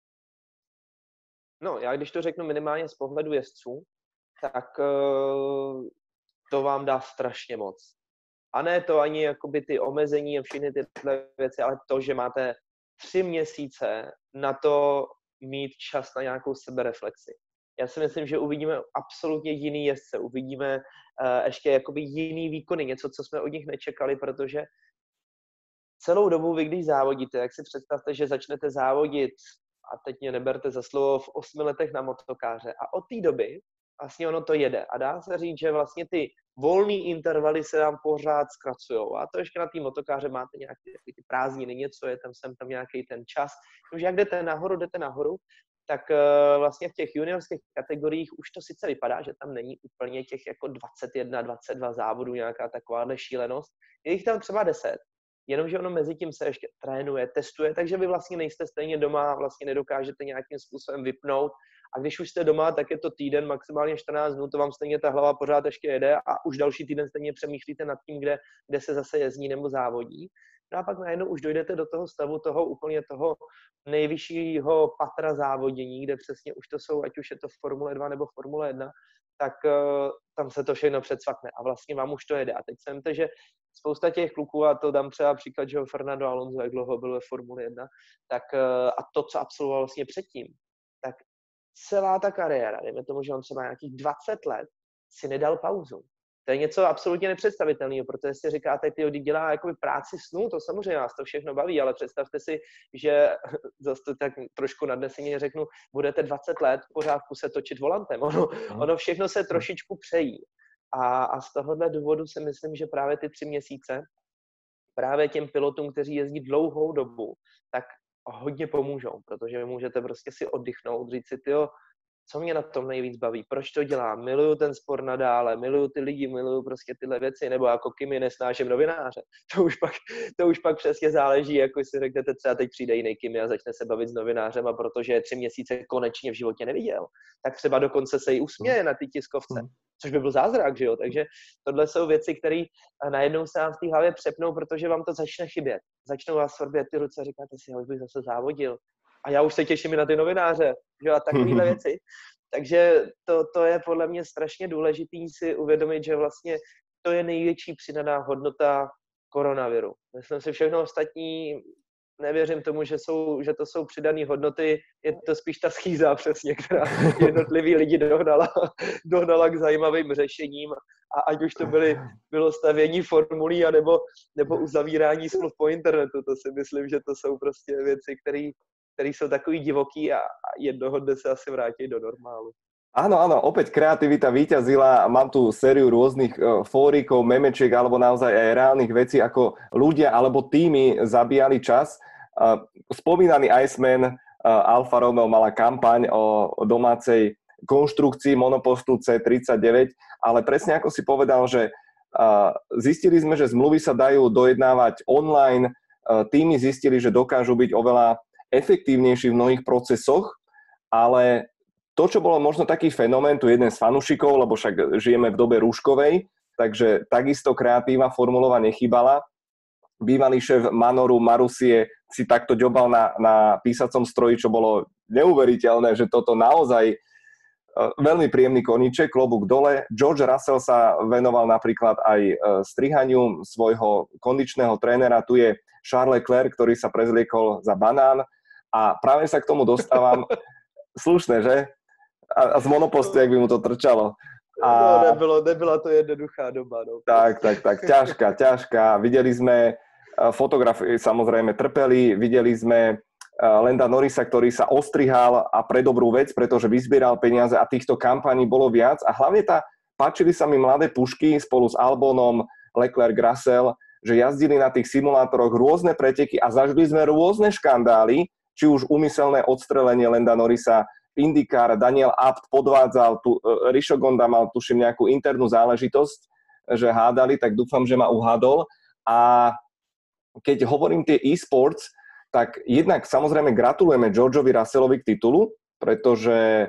No, já když to řeknu minimálně z pohledu jezdců, tak to vám dá strašně moc. A ne to ani jakoby ty omezení a všechny tyhle věci, ale to, že máte 3 měsíce na to mít čas na nějakou sebereflexi. Já si myslím, že uvidíme absolutně jiný jezdce, uvidíme ještě jakoby jiný výkony, něco, co jsme od nich nečekali, protože celou dobu vy, když závodíte, jak si představte, že začnete závodit, a teď mě neberte za slovo, v 8 letech na motokáře a od té doby vlastně ono to jede. A dá se říct, že vlastně ty volný intervaly se nám pořád zkracujou. A to ještě na té motokáře máte nějaké ty prázdniny, něco je tam, sem tam nějaký ten čas. Takže jak jdete nahoru, tak vlastně v těch juniorských kategoriích už to sice vypadá, že tam není úplně těch jako 21, 22 závodů, nějaká takováhle šílenost. Je jich tam třeba 10. Jenomže ono mezi tím se ještě trénuje, testuje, takže vy vlastně nejste stejně doma, vlastně nedokážete nějakým způsobem vypnout. A když už jste doma, tak je to týden, maximálně 14 dnů, to vám stejně ta hlava pořád ještě jede a už další týden stejně přemýšlíte nad tím, kde se zase jezdí nebo závodí. No a pak najednou už dojdete do toho stavu, toho nejvyššího patra závodění, kde přesně už to jsou, ať už je to Formule 2 nebo Formule 1, tak tam se to všechno předsvakne a vlastně vám už to jede. A teď semte, že spousta těch kluků, a to dám třeba příklad, že Fernando Alonso, jak dlouho byl ve Formule 1, tak a to, co absolvoval vlastně předtím, tak celá ta kariéra, dejme tomu, že on třeba nějakých 20 let si nedal pauzu. To je něco absolutně nepředstavitelného, protože si říkáte, ty dělá jakoby práci snů, to samozřejmě vás to všechno baví, ale představte si, že zase to tak trošku nadneseně řeknu, budete 20 let pořád v kuse točit volantem. Ono všechno se trošičku přejí. A z tohohle důvodu si myslím, že právě ty 3 měsíce právě těm pilotům, kteří jezdí dlouhou dobu, tak hodně pomůžou, protože můžete prostě si oddychnout, říct si, tyjo, co mě na tom nejvíc baví, proč to dělám, miluju ten sport nadále, miluju ty lidi, miluju prostě tyhle věci, nebo jako Kimi nesnáším novináře. To už pak přesně záleží, jako si řeknete, třeba teď přijde jiný Kimi a začne se bavit s novinářem, a protože je 3 měsíce konečně v životě neviděl, tak třeba dokonce se jí usměje na ty tiskovce, což by byl zázrak, že jo? Takže tohle jsou věci, které najednou se vám v té hlavě přepnou, protože vám to začne chybět. Začnou vás svrbět ty ruce a říkáte si, já bych zase závodil. A já už se těším i na ty novináře, že a takovýhle věci. Takže to je podle mě strašně důležitý si uvědomit, že vlastně to je největší přidaná hodnota koronaviru. Myslím si, všechno ostatní, nevěřím tomu, že to jsou přidané hodnoty, je to spíš ta schýza přesně, která jednotlivý lidi dohnala k zajímavým řešením. A ať už to bylo stavění formulí, nebo uzavírání smluv po internetu, to si myslím, že to jsou prostě věci, které jsou takový divoký a jednoho dne sa asi vráti do normálu. Áno, opäť kreativita víťazila. Mám tu sériu rôznych fórikov, memečiek alebo naozaj aj reálnych vecí, ako ľudia alebo týmy zabíjali čas. Spomínaný Iceman Alfa Romeo mala kampaň o domácej konštrukcii monopostu C39, ale presne ako si povedal, že zistili sme, že zmluvy sa dajú dojednávať online, týmy zistili, že dokážu byť oveľa efektívnejší v mnohých procesoch, ale to, čo bolo možno taký fenomén, tu jeden z fanúšikov, lebo však žijeme v dobe rúškovej, takže takisto kreatíva formulová nechýbala. Bývalý šéf Manoru Marusie si takto ďobal na písacom stroji, čo bolo neuveriteľné, že toto naozaj veľmi príjemný koníček, klobúk dole. George Russell sa venoval napríklad aj strihaniu svojho kondičného trénera. Tu je Charles Leclerc, ktorý sa prezliekol za banán. A práve sa k tomu dostávam. Slušné, že? A z monopostu, jak by mu to trčalo. Nebyla to jednoduchá doba. No. Tak. Ťažká. Videli sme, fotografi samozrejme trpeli, videli sme Landa Norrisa, ktorý sa ostrihal a pre dobrú vec, pretože vyzbieral peniaze a týchto kampaní bolo viac. A hlavne páčili sa mi mladé pušky spolu s Albonom, Leclerc, Russell, že jazdili na tých simulátoroch rôzne preteky a zažili sme rôzne škandály, či už úmyselné odstrelenie Landa Norrisa, IndyCar, Daniel Abt podvádzal, Richo Gonda mal, tuším, nejakú internú záležitosť, že hádali, tak dúfam, že ma uhádol. A keď hovorím tie e-sports, tak jednak samozrejme gratulujeme Georgeovi Russellovi k titulu, pretože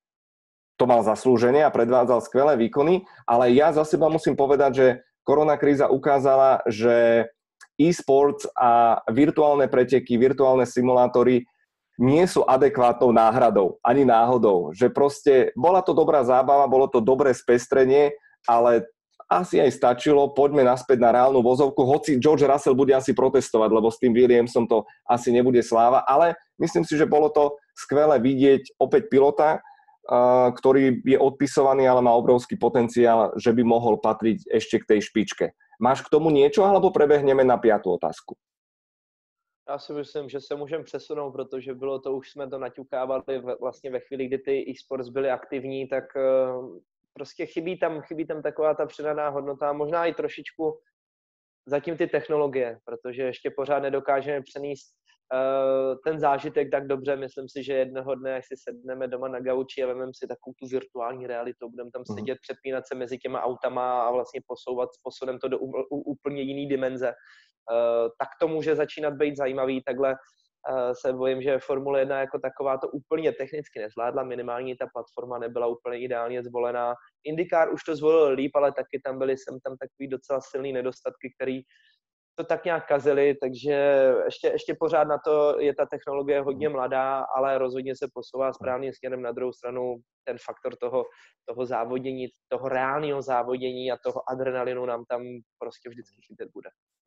to mal zaslúženie a predvádzal skvelé výkony, ale ja za seba musím povedať, že koronakríza ukázala, že e-sports a virtuálne preteky, virtuálne simulátory nie sú adekvátnou náhradou, ani náhodou. Že proste bola to dobrá zábava, bolo to dobré spestrenie, ale asi aj stačilo, poďme naspäť na reálnu vozovku, hoci George Russell bude asi protestovať, lebo s tým Williamsom to asi nebude sláva, ale myslím si, že bolo to skvelé vidieť opäť pilota ktorý je odpisovaný, ale má obrovský potenciál, že by mohol patriť ešte k tej špičke. Máš k tomu niečo, alebo prebehneme na 5. otázku? Já si myslím, že se můžeme přesunout, protože bylo to, už jsme to naťukávali vlastně ve chvíli, kdy ty e-sports byly aktivní, tak prostě chybí tam taková ta přidaná hodnota, možná i trošičku zatím ty technologie, protože ještě pořád nedokážeme přenést ten zážitek tak dobře. Myslím si, že jednoho dne, až si sedneme doma na gauči a vezmeme si takovou tu virtuální realitu, budeme tam sedět, přepínat se mezi těma autama a vlastně posouvat s posunem to do úplně jiný dimenze, tak to může začínat být zajímavý. Takhle se bojím, že Formule 1 jako taková to úplně technicky nezvládla, minimálně ta platforma nebyla úplně ideálně zvolená. IndyCar už to zvolil líp, ale taky tam byly tam takový docela silný nedostatky, který to tak nějak kazili, takže ještě pořád na to je ta technologie hodně mladá, ale rozhodně se posouvá správným směrem. Na druhou stranu ten faktor toho závodění, toho reálného závodění a toho adrenalinu nám tam prostě vždycky chybět bude.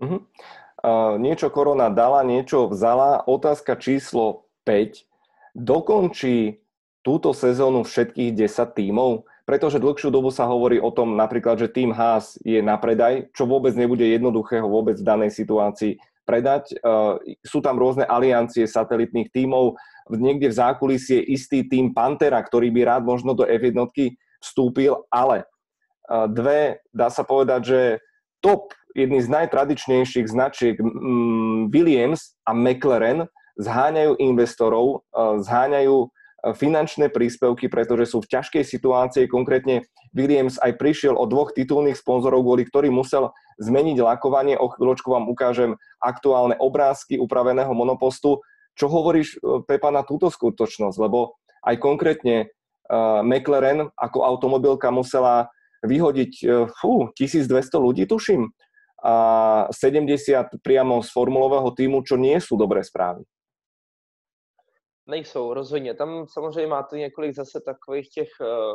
Niečo korona dala, niečo vzala. Otázka číslo 5. Dokončí túto sezónu všetkých 10 tímov? Pretože dlhšiu dobu sa hovorí o tom napríklad, že tým Haas je na predaj, čo vôbec nebude jednoduché ho vôbec v danej situácii predať. Sú tam rôzne aliancie satelitných tímov. Niekde v zákulisí je istý tým Pantera, ktorý by rád možno do F1 vstúpil, ale dá sa povedať, že top, jedný z najtradičnejších značiek Williams a McLaren zháňajú investorov, zháňajú finančné príspevky, pretože sú v ťažkej situácii. Konkrétne Williams aj prišiel o 2 titulných sponzorov, kvôli ktorým musel zmeniť lakovanie. O chvíľočku vám ukážem aktuálne obrázky upraveného monopostu. Čo hovoríš, Pepa, na túto skutočnosť? Lebo aj konkrétne McLaren ako automobilka musela vyhodiť 1200 ľudí, tuším, a 70 priamo z formulového týmu, čo nie sú dobré správy. Nejsou, rozhodně. Tam samozřejmě máte několik zase takových těch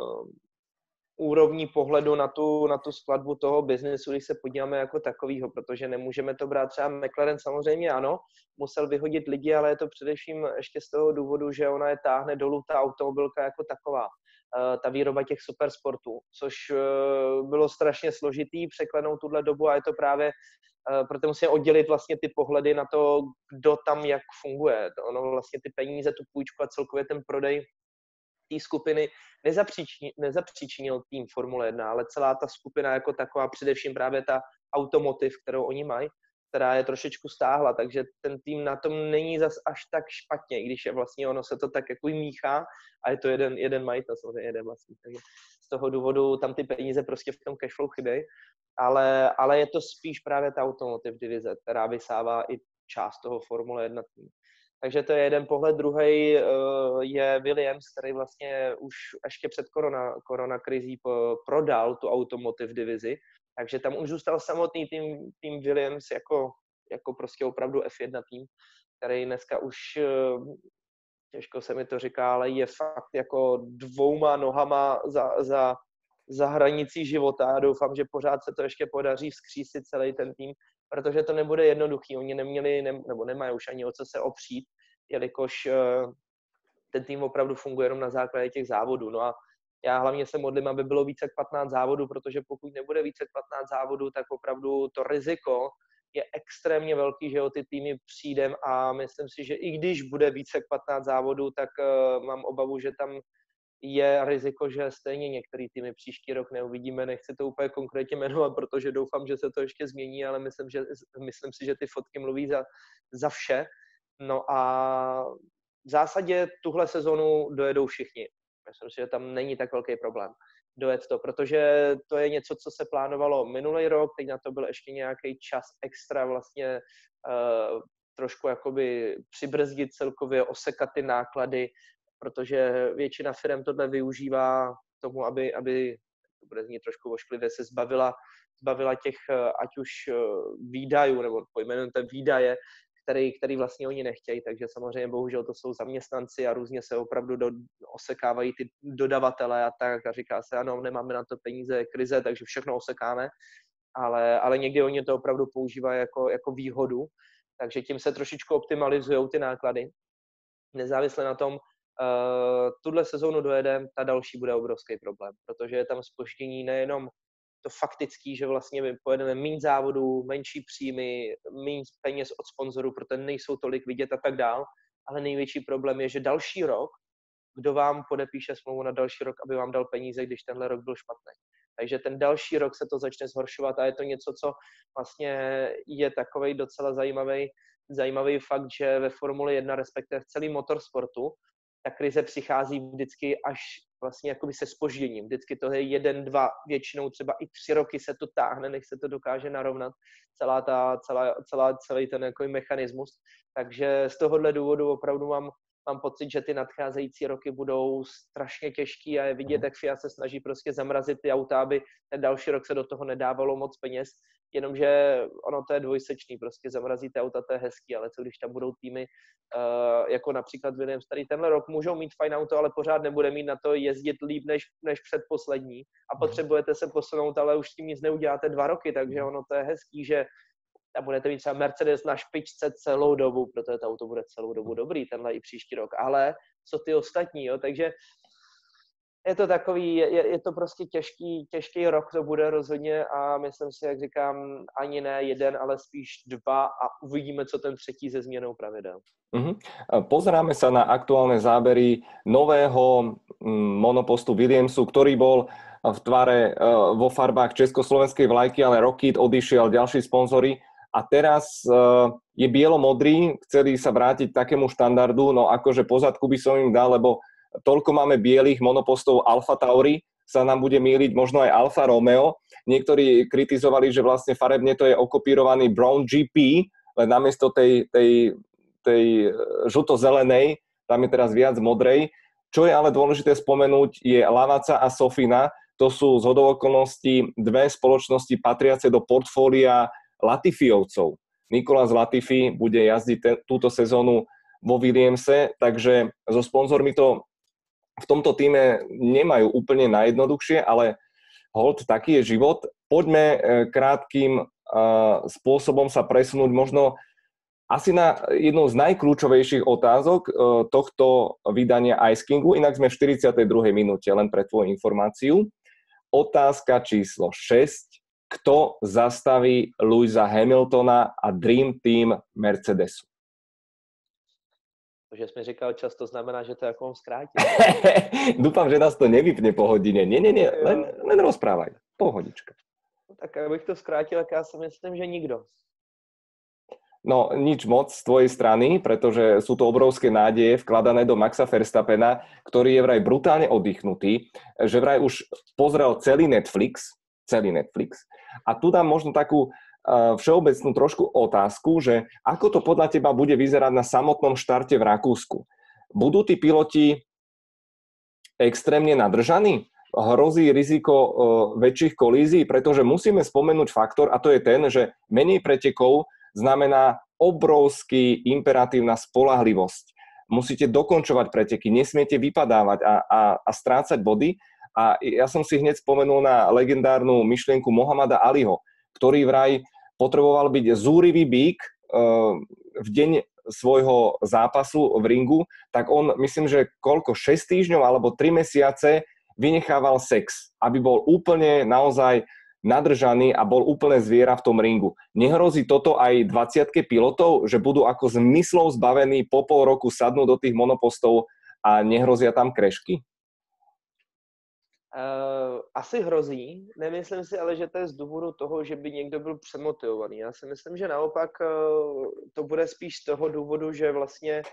úrovní pohledu na tu skladbu toho biznesu, když se podíváme jako takovýho, protože nemůžeme to brát třeba McLaren samozřejmě ano, musel vyhodit lidi, ale je to především ještě z toho důvodu, že ona je táhne dolů ta automobilka jako taková. Ta výroba těch supersportů, což bylo strašně složitý překlenout tuhle dobu a je to právě, proto musíme oddělit vlastně ty pohledy na to, kdo tam jak funguje. Ono vlastně ty peníze, tu půjčku a celkově ten prodej té skupiny nezapříčinil tým Formule 1, ale celá ta skupina jako taková, především právě ta automotiv, kterou oni mají, která je trošičku stáhla, takže ten tým na tom není zas až tak špatně, i když je vlastně ono se to tak jako míchá a je to jeden majitel, samozřejmě jeden vlastník, takže z toho důvodu tam ty peníze prostě v tom cashflow chybějí, ale je to spíš právě ta automotive divize, která vysává i část toho Formule 1 týmu. Takže to je jeden pohled. Druhý je Williams, který vlastně už ještě před koronakrizí prodal tu automotive divizi, takže tam už zůstal samotný tým Williams jako prostě opravdu F1 tým, který dneska už, těžko se mi to říká, ale je fakt jako 2 nohama za hranicí života. Doufám, že pořád se to ještě podaří vzkřísit celý ten tým, protože to nebude jednoduchý. Oni nebo nemají už ani o co se opřít, jelikož ten tým opravdu funguje jenom na základě těch závodů. No a já hlavně se modlím, aby bylo více jak 15 závodů, protože pokud nebude více jak 15 závodů, tak opravdu to riziko je extrémně velký, že o ty týmy přijdem a myslím si, že i když bude více jak 15 závodů, tak mám obavu, že tam je riziko, že stejně některé týmy příští rok neuvidíme. Nechci to úplně konkrétně jmenovat, protože doufám, že se to ještě změní, ale myslím si, že ty fotky mluví za vše. No a v zásadě tuhle sezonu dojedou všichni. Myslím si, že tam není tak velký problém dojet to, protože to je něco, co se plánovalo minulý rok, teď na to byl ještě nějaký čas extra vlastně trošku jakoby přibrzdit celkově, osekat ty náklady, protože většina firm tohle využívá tomu, aby to bude znít trošku ošklivě, se zbavila těch ať už výdajů, nebo pojmenujete výdaje, který vlastně oni nechtějí, takže samozřejmě bohužel to jsou zaměstnanci a různě se opravdu osekávají ty dodavatele a tak a říká se, ano, nemáme na to peníze, krize, takže všechno osekáme, ale někdy oni to opravdu používají jako výhodu, takže tím se trošičku optimalizují ty náklady. Nezávisle na tom, tuhle sezónu dojedeme, ta další bude obrovský problém, protože je tam zpoždění nejenom to faktický, že vlastně my pojedeme méně závodů, menší příjmy, méně peněz od sponzorů, protože nejsou tolik vidět a tak dál, ale největší problém je, že další rok, kdo vám podepíše smlouvu na další rok, aby vám dal peníze, když tenhle rok byl špatný. Takže ten další rok se to začne zhoršovat a je to něco, co vlastně je takovej docela zajímavý fakt, že ve Formuli 1, respektive v celém motorsportu, ta krize přichází vždycky až vlastně jakoby se zpožděním. Vždycky to je 1, 2, většinou třeba i 3 roky se to táhne, než se to dokáže narovnat, celý ten jako mechanismus. Takže z tohohle důvodu opravdu mám pocit, že ty nadcházející roky budou strašně těžký a je vidět, jak FIA se snaží prostě zamrazit ty auta, aby ten další rok se do toho nedávalo moc peněz, jenomže ono to je dvojsečný, prostě zamrazíte auta, to je hezký, ale co když tam budou týmy, jako například Williams, tady tenhle rok můžou mít fajn auto, ale pořád nebude mít na to jezdit líp než předposlední a potřebujete se posunout, ale už s tím nic neuděláte 2 roky, takže ono to je hezký, že a budete mít třeba Mercedes na špičce celou dobu, protože to auto bude celou dobu dobrý, tenhle i příští rok, ale co ty ostatní, jo, takže je to takový, je to prostě těžký rok to bude rozhodně a myslím si, jak říkám, ani ne 1, ale spíš 2 a uvidíme, co ten třetí se změnou pravidel. Pozeráme sa na aktuálne zábery nového monopostu Williamsu, ktorý bol v tvare vo farbách československej vlajky, ale Rocket odišiel, ďalší sponzory a teraz je bielo-modrý, chceli sa vrátiť takému štandardu, no akože pozadku by som im dal, lebo toľko máme bielých monopostov Alfa Tauri, sa nám bude míliť možno aj Alfa Romeo. Niektorí kritizovali, že vlastne farebne to je okopírovaný Brown GP, len namiesto tej žlto-zelenej, tam je teraz viac modrej. Čo je ale dôležité spomenúť, je Lavazza a Sofina. To sú zhodou okolností 2 spoločnosti patriace do portfólia Latifijovcov. Nicolas Latifi bude jazdiť túto sezónu vo Williamse, takže so sponzormi to v tomto týme nemajú úplne najjednoduchšie, ale hold, taký je život. Poďme krátkým spôsobom sa presunúť možno asi na jednu z najkľúčovejších otázok tohto vydania Ice Kingu, inak sme v 42. minúte, len pre tvoju informáciu. Otázka číslo 6. Kto zastaví Lewisa Hamiltona a Dream Team Mercedesu? To, že jsi mi říkal čas, to znamená, že to jako mám zkrátit. Dúfam, že nás to nevypne po hodine. Nie, len rozprávaj. Pohodička. Tak abych to zkrátil, tak já si myslím, že nikdo. No, nič moc z tvojej strany, pretože sú to obrovské nádeje vkladané do Maxa Verstappena, ktorý je vraj brutálne oddychnutý, že vraj už pozrel celý Netflix. A tu dám možno takú všeobecnú trošku otázku, že ako to podľa teba bude vyzerať na samotnom štarte v Rakúsku? Budú tí piloti extrémne nadržaní? Hrozí riziko väčších kolízií? Pretože musíme spomenúť faktor, a to je ten, že menej pretekov znamená obrovský imperatív na spoľahlivosť. Musíte dokončovať preteky, nesmiete vypadávať a strácať body. A ja som si hneď spomenul na legendárnu myšlienku Mohamada Aliho, ktorý vraj potreboval byť zúrivý bík v deň svojho zápasu v ringu, tak on, myslím, že 6 týždňov alebo 3 mesiace vynechával sex, aby bol úplne naozaj nadržaný a bol úplne zviera v tom ringu. Nehrozí toto aj 20-ke pilotov, že budú ako zmyslov zbavení, po pol roku sadnú do tých monopostov a nehrozia tam krešky? Asi hrozí. Nemyslím si ale, že to je z důvodu toho, že by někdo byl přemotivovaný. Já si myslím, že naopak to bude spíš z toho důvodu, že vlastně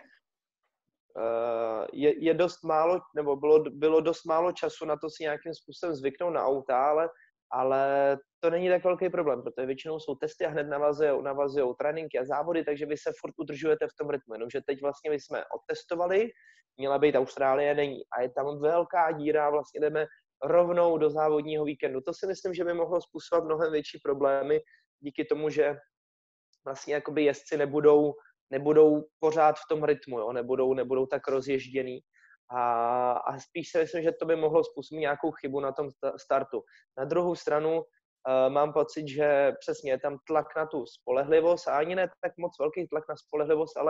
je dost málo, nebo bylo dost málo času na to si nějakým způsobem zvyknout na auta, ale to není tak velký problém, protože většinou jsou testy a hned navazujou tréninky a závody, takže vy se furt udržujete v tom rytmu. Jenomže teď vlastně my jsme otestovali, měla být Austrálie, není. A je tam velká díra, vlastně jdeme rovnou do závodního víkendu. To si myslím, že by mohlo způsobovat mnohem větší problémy díky tomu, že vlastně jakoby jezdci nebudou pořád v tom rytmu, jo? Nebudou tak rozježděný. A spíš si myslím, že to by mohlo způsobit nějakou chybu na tom startu. Na druhou stranu mám pocit, že přesně je tam tlak na tu spolehlivost a ani ne tak moc velký tlak na spolehlivost, ale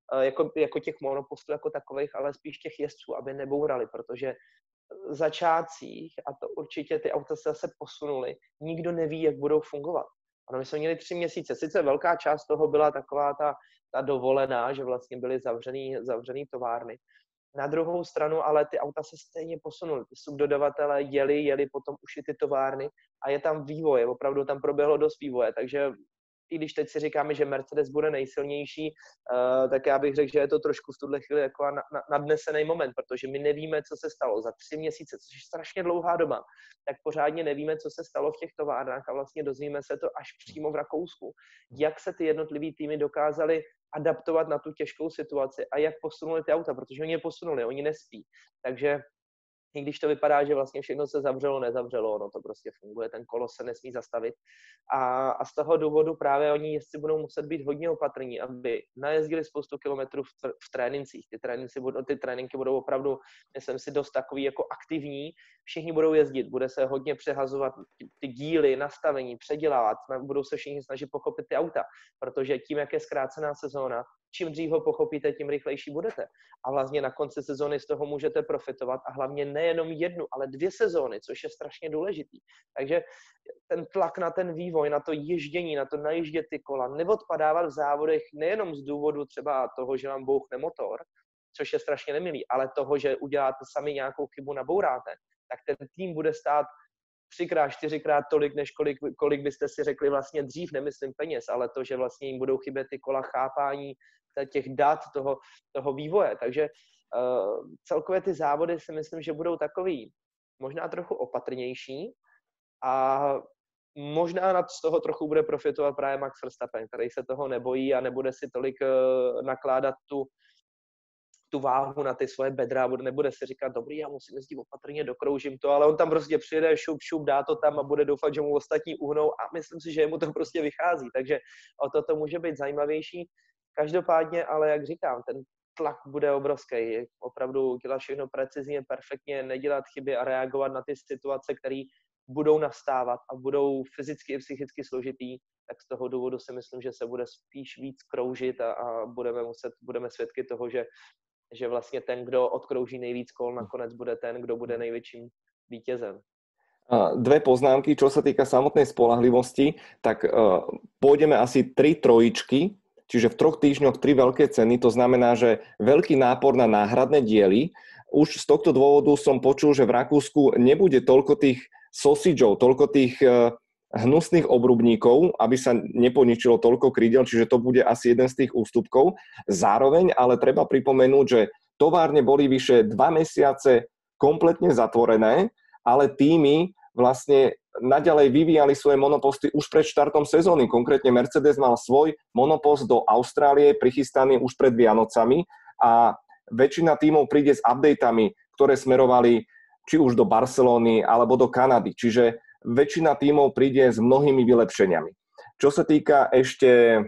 jako těch monopostů jako takových, ale spíš těch jezdců, aby nebourali, protože v začátcích, a to určitě ty auta se zase posunuly, nikdo neví, jak budou fungovat. Ano, my jsme měli 3 měsíce. Sice velká část toho byla taková ta dovolená, že vlastně byly zavřený továrny. Na druhou stranu, ale ty auta se stejně posunuly. Ty subdodavatelé jeli potom už i ty továrny a je tam vývoj, opravdu tam proběhlo dost vývoje, takže i když teď si říkáme, že Mercedes bude nejsilnější, tak já bych řekl, že je to trošku v tuhle chvíli jako nadnesený moment, protože my nevíme, co se stalo za 3 měsíce, což je strašně dlouhá doba, tak pořádně nevíme, co se stalo v těch továrnách a vlastně dozvíme se to až přímo v Rakousku. Jak se ty jednotlivý týmy dokázaly adaptovat na tu těžkou situaci a jak posunuli ty auta, protože oni je posunuli, oni nespí. Takže i když to vypadá, že vlastně všechno se zavřelo, nezavřelo, ono to prostě funguje, ten kolos se nesmí zastavit. A z toho důvodu právě oni jezdci budou muset být hodně opatrní, aby najezdili spoustu kilometrů v trénincích. Ty tréninky budou opravdu, myslím si, dost takový jako aktivní. Všichni budou jezdit, bude se hodně přehazovat ty díly, nastavení, předělávat, budou se všichni snažit pochopit ty auta, protože tím, jak je zkrácená sezóna, čím dřív ho pochopíte, tím rychlejší budete. A vlastně na konci sezóny z toho můžete profitovat a hlavně nejenom 1, ale 2 sezóny, což je strašně důležitý. Takže ten tlak na ten vývoj, na to ježdění, na to najíždět ty kola, neodpadávat v závodech nejenom z důvodu třeba toho, že vám bouchne motor, což je strašně nemilý, ale toho, že uděláte sami nějakou chybu, nabouráte, tak ten tým bude stát 3x, 4x tolik, než kolik byste si řekli vlastně dřív, nemyslím peněz, ale to, že vlastně jim budou chybět ty kola chápání těch dat, toho vývoje. Takže celkově ty závody si myslím, že budou takový možná trochu opatrnější a možná z toho trochu bude profitovat právě Max Verstappen, který se toho nebojí a nebude si tolik nakládat tu váhu na ty svoje bedra, nebude si říkat, dobrý, já musím jezdit opatrně, dokroužím to, ale on tam prostě přijede, šup, dá to tam a bude doufat, že mu ostatní uhnou a myslím si, že mu to prostě vychází, takže o to může být zajímavější. Každopádně, ale jak říkám, ten tlak bude obrovský, opravdu dělat všechno precizně, perfektně, nedělat chyby a reagovat na ty situace, které budou nastávat a budou fyzicky i psychicky složitý, tak z toho důvodu si myslím, že se bude spíš víc kroužit a budeme svědky toho, že vlastně ten, kdo odkrouží nejvíc kol, nakonec bude ten, kdo bude největším vítězem. 2 poznámky, čo sa týka samotnej spoľahlivosti, tak pôjdeme asi 3 trojičky, čiže v 3 týždňoch 3 veľké ceny, to znamená, že veľký nápor na náhradné diely. Už z tohto dôvodu som počul, že v Rakúsku nebude toľko tých sausageov, toľko tých hnusných obrubníkov, aby sa neponičilo toľko krídel, čiže to bude asi jeden z tých ústupkov. Zároveň ale treba pripomenúť, že továrne boli vyše 2 mesiace kompletne zatvorené, ale týmy vlastne naďalej vyvíjali svoje monoposty už pred štartom sezóny. Konkrétne Mercedes mal svoj monopost do Austrálie prichystaný už pred Vianocami a väčšina tímov príde s updatami, ktoré smerovali či už do Barcelony alebo do Kanady. Čiže väčšina tímov príde s mnohými vylepšeniami. Čo sa týka ešte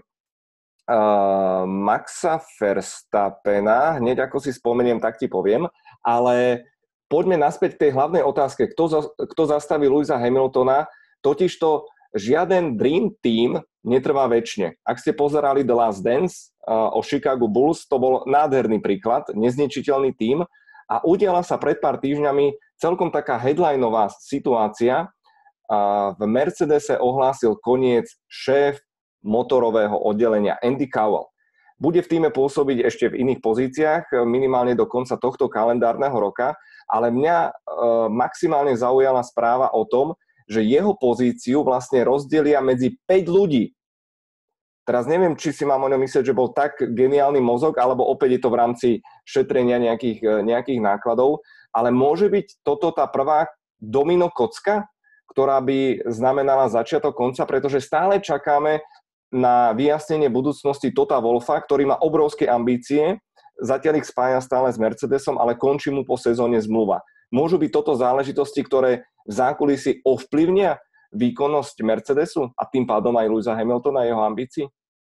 Maxa Verstappena, hneď ako si spomeniem, tak ti poviem, ale poďme naspäť k tej hlavnej otázke. Kto zastaví Lewisa Hamiltona? Totižto žiaden Dream Team netrvá večne. Ak ste pozerali The Last Dance o Chicago Bulls, to bol nádherný príklad, nezničiteľný tím a udiala sa pred pár týždňami celkom taká headlinová situácia. V Mercedese ohlásil koniec šéf motorového oddelenia Andy Cowell. Bude v týme pôsobiť ešte v iných pozíciách, minimálne do konca tohto kalendárneho roka, ale mňa maximálne zaujala správa o tom, že jeho pozíciu vlastne rozdelia medzi 5 ľudí. Teraz neviem, či si mám o ňom myslieť, že bol tak geniálny mozog, alebo opäť je to v rámci šetrenia nejakých nákladov, ale môže byť toto tá prvá domino kocka, ktorá by znamenala začiatok konca, pretože stále čakáme na vyjasnenie budúcnosti Tota Wolffa, ktorý má obrovské ambície, zatiaľ ich spája stále s Mercedesom, ale končí mu po sezóne zmluva. Môžu byť toto záležitosti, ktoré v zákulisí ovplyvnia výkonnosť Mercedesu a tým pádom aj Lewisa Hamiltona a jeho ambícií?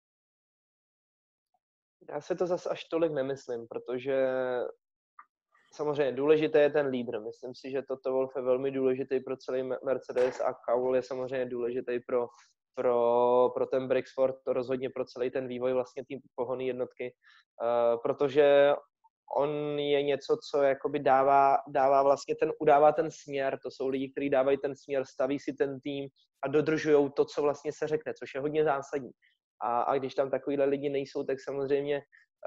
Já si to zase až tolik nemyslím, protože samozřejmě důležité je ten lídr. Myslím si, že Toto Wolff je velmi důležitý pro celý Mercedes a Cowell je samozřejmě důležitý pro ten Brixford, to rozhodně pro celý ten vývoj vlastně té pohonné jednotky, protože on je něco, co jakoby dává vlastně udává ten směr, to jsou lidi, kteří dávají ten směr, staví si ten tým a dodržují to, co vlastně se řekne, což je hodně zásadní. A když tam takovýhle lidi nejsou, tak samozřejmě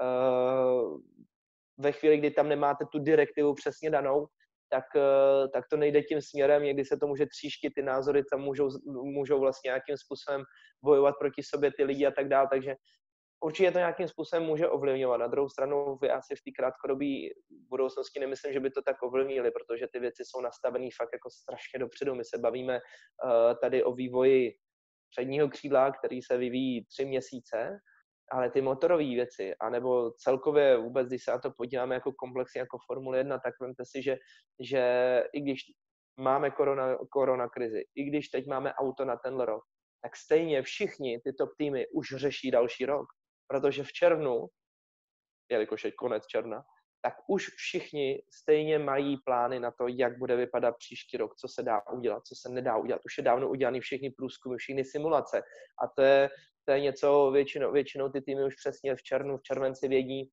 ve chvíli, kdy tam nemáte tu direktivu přesně danou, tak to nejde tím směrem, někdy se to může tříštit, ty názory tam můžou vlastně nějakým způsobem bojovat proti sobě ty lidi a tak dále, takže určitě to nějakým způsobem může ovlivňovat. Na druhou stranu já si v té krátkodobé budoucnosti nemyslím, že by to tak ovlivnili, protože ty věci jsou nastavené fakt jako strašně dopředu. My se bavíme tady o vývoji předního křídla, který se vyvíjí 3 měsíce, ale ty motorové věci, anebo celkově vůbec, když se na to podíváme jako komplexně, jako Formule 1, tak vemte si, že i když máme korona krizi, i když teď máme auto na tenhle rok, tak stejně všichni ty top týmy už řeší další rok, protože v červnu, jelikož je konec června, tak už všichni stejně mají plány na to, jak bude vypadat příští rok, co se dá udělat, co se nedá udělat. Už je dávno udělaný všechny průzkumy, všechny simulace a to je něco, většinou ty týmy už přesně v červenci vědí,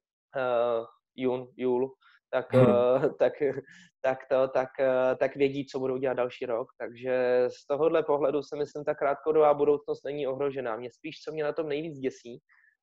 júl, tak vědí, co budou dělat další rok. Takže z tohohle pohledu si myslím, ta krátkodobá budoucnost není ohrožená. Co mě na tom nejvíc děsí,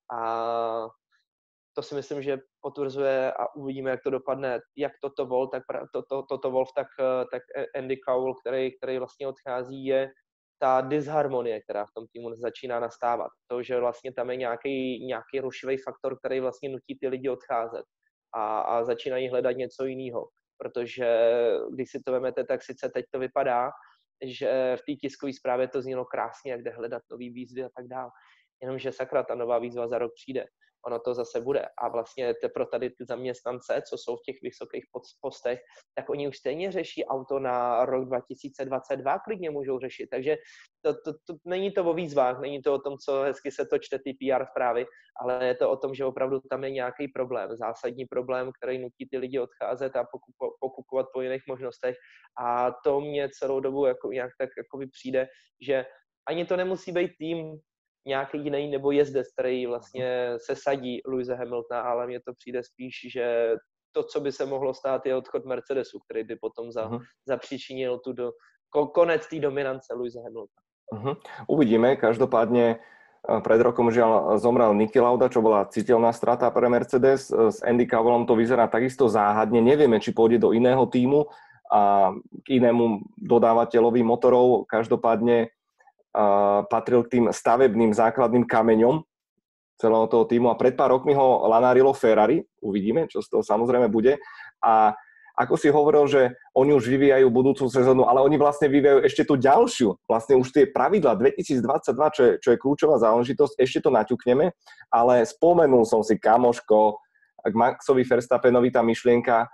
a to si myslím, že potvrzuje a uvidíme, jak to dopadne, jak Toto Wolff, tak Andy Cowell, který vlastně odchází, je ta disharmonie, která v tom týmu začíná nastávat. To, že vlastně tam je nějaký rušivý faktor, který vlastně nutí ty lidi odcházet a začínají hledat něco jiného. Protože když si to vemete, tak sice teď to vypadá, že v té tiskové zprávě to znělo krásně, jak jde hledat nový výzvy a tak dále. Jenomže sakra, ta nová výzva za rok přijde. Ono to zase bude. A vlastně pro tady ty zaměstnance, co jsou v těch vysokých postech, tak oni už stejně řeší auto na rok 2022, klidně můžou řešit. Takže to není to o výzvách, není to o tom, co hezky se to čte ty PR zprávy, ale je to o tom, že opravdu tam je nějaký problém, zásadní problém, který nutí ty lidi odcházet a pokukovat po jiných možnostech. A to mě celou dobu nějak tak přijde, že ani to nemusí být tým nějaký jiný nebo jezdec, který vlastně se sadí Lewise Hamiltona, ale mně to přijde spíš, že to, co by se mohlo stát, je odchod Mercedesu, který by potom zapříčinil konec té dominance Lewise Hamiltona. Uvidíme, každopádne pred rokom žiaľ zomrel Niki Lauda, čo bola citeľná strata pre Mercedes. S Andy Cowellom to vyzerá takisto záhadne. Nevieme, či pôjde do iného tímu a k inému dodávateľovi motorov. Každopádne patril k tým stavebným základným kameňom celého toho týmu a pred pár rokmi ho lanárilo Ferrari. Uvidíme, čo z toho samozrejme bude. A ako si hovoril, že oni už vyvíjajú budúcu sezónu, ale oni vlastne vyvíjajú ešte tú ďalšiu. Vlastne už tie pravidlá 2022, čo je kľúčová záležitosť, ešte to naťukneme, ale spomenul som si, kamoško, k Maxovi Verstappenovi tá myšlienka,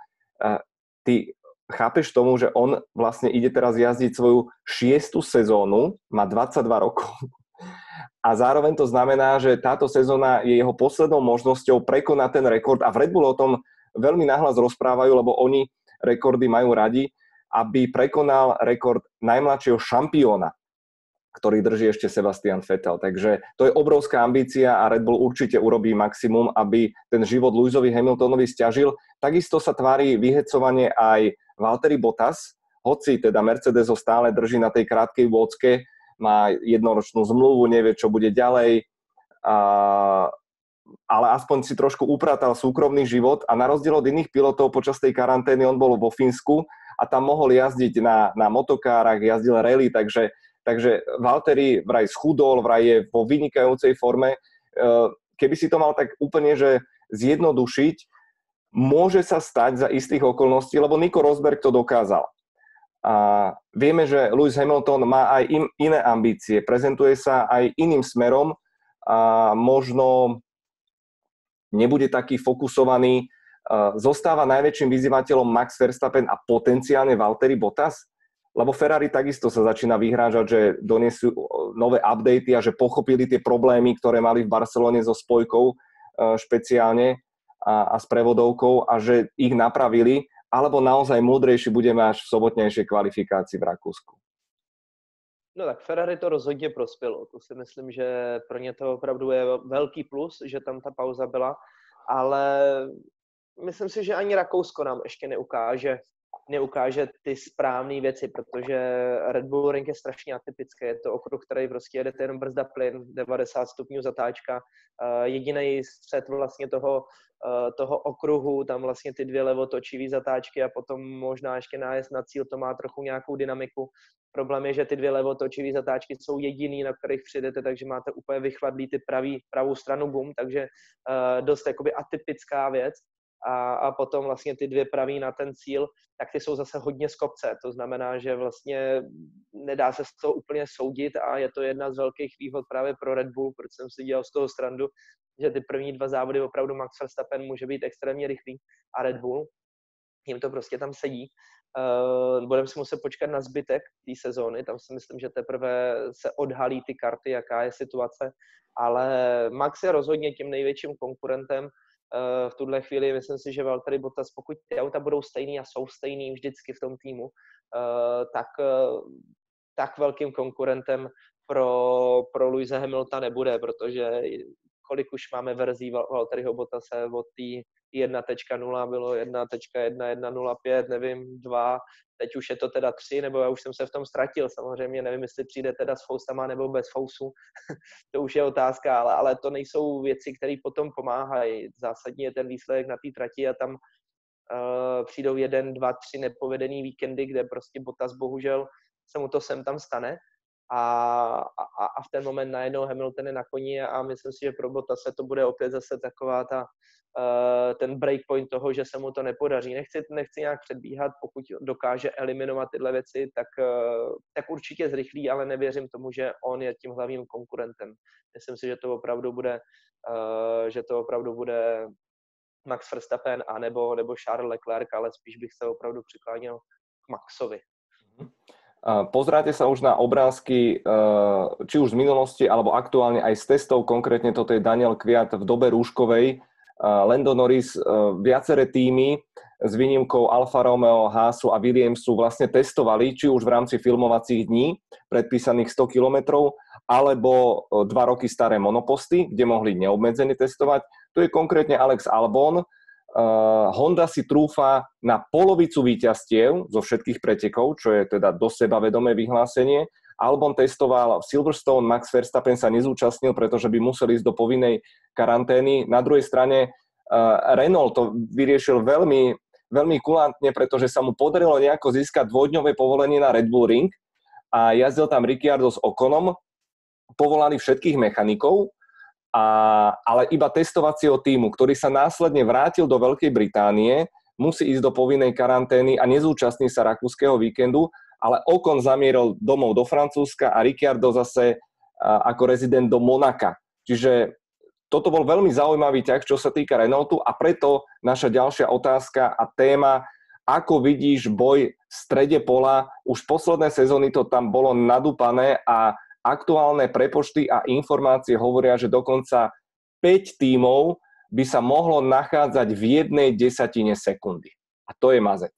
ty chápeš tomu, že on vlastne ide teraz jazdiť svoju 6. sezónu, má 22 rokov a zároveň to znamená, že táto sezóna je jeho poslednou možnosťou prekonať ten rekord a v Red Bull o tom veľmi nahlas rozprávajú, lebo oni rekordy majú radi, aby prekonal rekord najmladšieho šampióna, ktorý drží ešte Sebastian Vettel. Takže to je obrovská ambícia a Red Bull určite urobí maximum, aby ten život Lewisovi Hamiltonovi sťažil. Takisto sa tvári vyhecovanie aj Valtteri Bottas, hoci teda Mercedes ho stále drží na tej krátkej vôdzke, má jednoročnú zmluvu, nevie, čo bude ďalej, ale aspoň si trošku upratal súkromný život a na rozdiel od iných pilotov počas tej karantény on bol vo Fínsku a tam mohol jazdiť na motokárach, jazdil rally, takže Valtteri vraj schudol, vraj je vo vynikajúcej forme. Keby si to mal tak úplne že zjednodušiť, môže sa stať za istých okolností, lebo Nico Rosberg to dokázal. A vieme, že Lewis Hamilton má aj iné ambície, prezentuje sa aj iným smerom a možno nebude taký fokusovaný. Zostáva najväčším vyzývateľom Max Verstappen a potenciálne Valtteri Bottas? Lebo Ferrari takisto sa začína vyhrážať, že donesú nové updaty a že pochopili tie problémy, ktoré mali v Barcelone so spojkou špeciálne a s prevodovkou a že ich napravili, alebo naozaj múdrejší budeme až v sobotnejšej kvalifikácii v Rakúsku? No tak Ferrari to rozhodně prospělo. To si myslím, že pro ně to opravdu je velký plus, že tam ta pauza byla, ale myslím si, že ani Rakousko nám ještě neukáže ty správné věci, protože Red Bull Ring je strašně atypický. Je to okruh, který prostě jedete jenom brzda plyn, 90 stupňů zatáčka. Jediný střed vlastně toho okruhu, tam vlastně ty 2 levotočivý zatáčky a potom možná ještě nájezd na cíl, to má trochu nějakou dynamiku. Problém je, že ty 2 levotočivý zatáčky jsou jediný, na kterých přijdete, takže máte úplně vychladlý ty pravou stranu boom, takže dost jakoby atypická věc. A potom vlastně ty 2 pravý na ten cíl, tak ty jsou zase hodně z kopce. To znamená, že vlastně nedá se z toho úplně soudit a je to jedna z velkých výhod právě pro Red Bull, protože jsem si dělal z toho srandu, že ty první 2 závody opravdu Max Verstappen může být extrémně rychlý a Red Bull, jim to prostě tam sedí. Budeme si muset počkat na zbytek té sezóny, tam si myslím, že teprve se odhalí ty karty, jaká je situace, ale Max je rozhodně tím největším konkurentem. V tuhle chvíli myslím si, že Valtteri Bottas, pokud ty auta budou stejný a jsou stejný vždycky v tom týmu, tak velkým konkurentem pro Lewise Hamiltona nebude, protože kolik už máme verzí Valtteriho Bottase od té 1.0 bylo 1.1105, nevím, 2, teď už je to teda 3, nebo já už jsem se v tom ztratil, samozřejmě nevím, jestli přijde teda s fousama nebo bez fousu, to už je otázka, ale to nejsou věci, které potom pomáhají. Zásadně je ten výsledek na té trati a tam přijdou 1, 2, 3 nepovedený víkendy, kde prostě Bottas bohužel se mu to sem tam stane a v ten moment najednou Hamilton je na koni a myslím si, že pro Bottase to bude opět zase taková ten breakpoint toho, že se mu to nepodaří. Nechci nějak předbíhat, pokud dokáže eliminovat tyhle věci, tak určitě zrychlí, ale nevěřím tomu, že on je tím hlavním konkurentem. Myslím si, že to opravdu bude Max Verstappen nebo Charles Leclerc, ale spíš bych se opravdu přikláněl k Maxovi. Pozráte sa už na obrázky, či už z minulosti, alebo aktuálne aj z testov, konkrétne toto je Daniel Kvyat v dobe rúškovej. Lando Norris, viaceré týmy s výnimkou Alfa Romeo, Haasu a Williamsu vlastne testovali, či už v rámci filmovacích dní, predpísaných 100 kilometrov, alebo 2 roky staré monoposty, kde mohli neobmedzene testovať. Tu je konkrétne Alex Albon. Honda si trúfa na polovicu víťazstiev zo všetkých pretekov, čo je teda dosť sebavedomé vyhlásenie. Albon testoval v Silverstone, Max Verstappen sa nezúčastnil, pretože by musel ísť do povinnej karantény. Na druhej strane Renault to vyriešil veľmi, veľmi kulantne, pretože sa mu podarilo nejako získať 2-dňové povolenie na Red Bull Ring a jazdil tam Ricciardo s Oconom, povolali všetkých mechanikov, ale iba testovacieho týmu, ktorý sa následne vrátil do Veľkej Británie, musí ísť do povinnej karantény a nezúčastní sa rakúskeho víkendu, ale Ocon zamieril domov do Francúzska a Ricciardo zase ako rezident do Monaka. Čiže toto bol veľmi zaujímavý ťah, čo sa týka Renaultu a preto naša ďalšia otázka a téma, ako vidíš boj v strede pola, už posledné sezóny to tam bolo nadúpané a aktuálne prepočty a informácie hovoria, že dokonca 5 tímov by sa mohlo nachádzať v 1/10 sekundy. A to je mazec.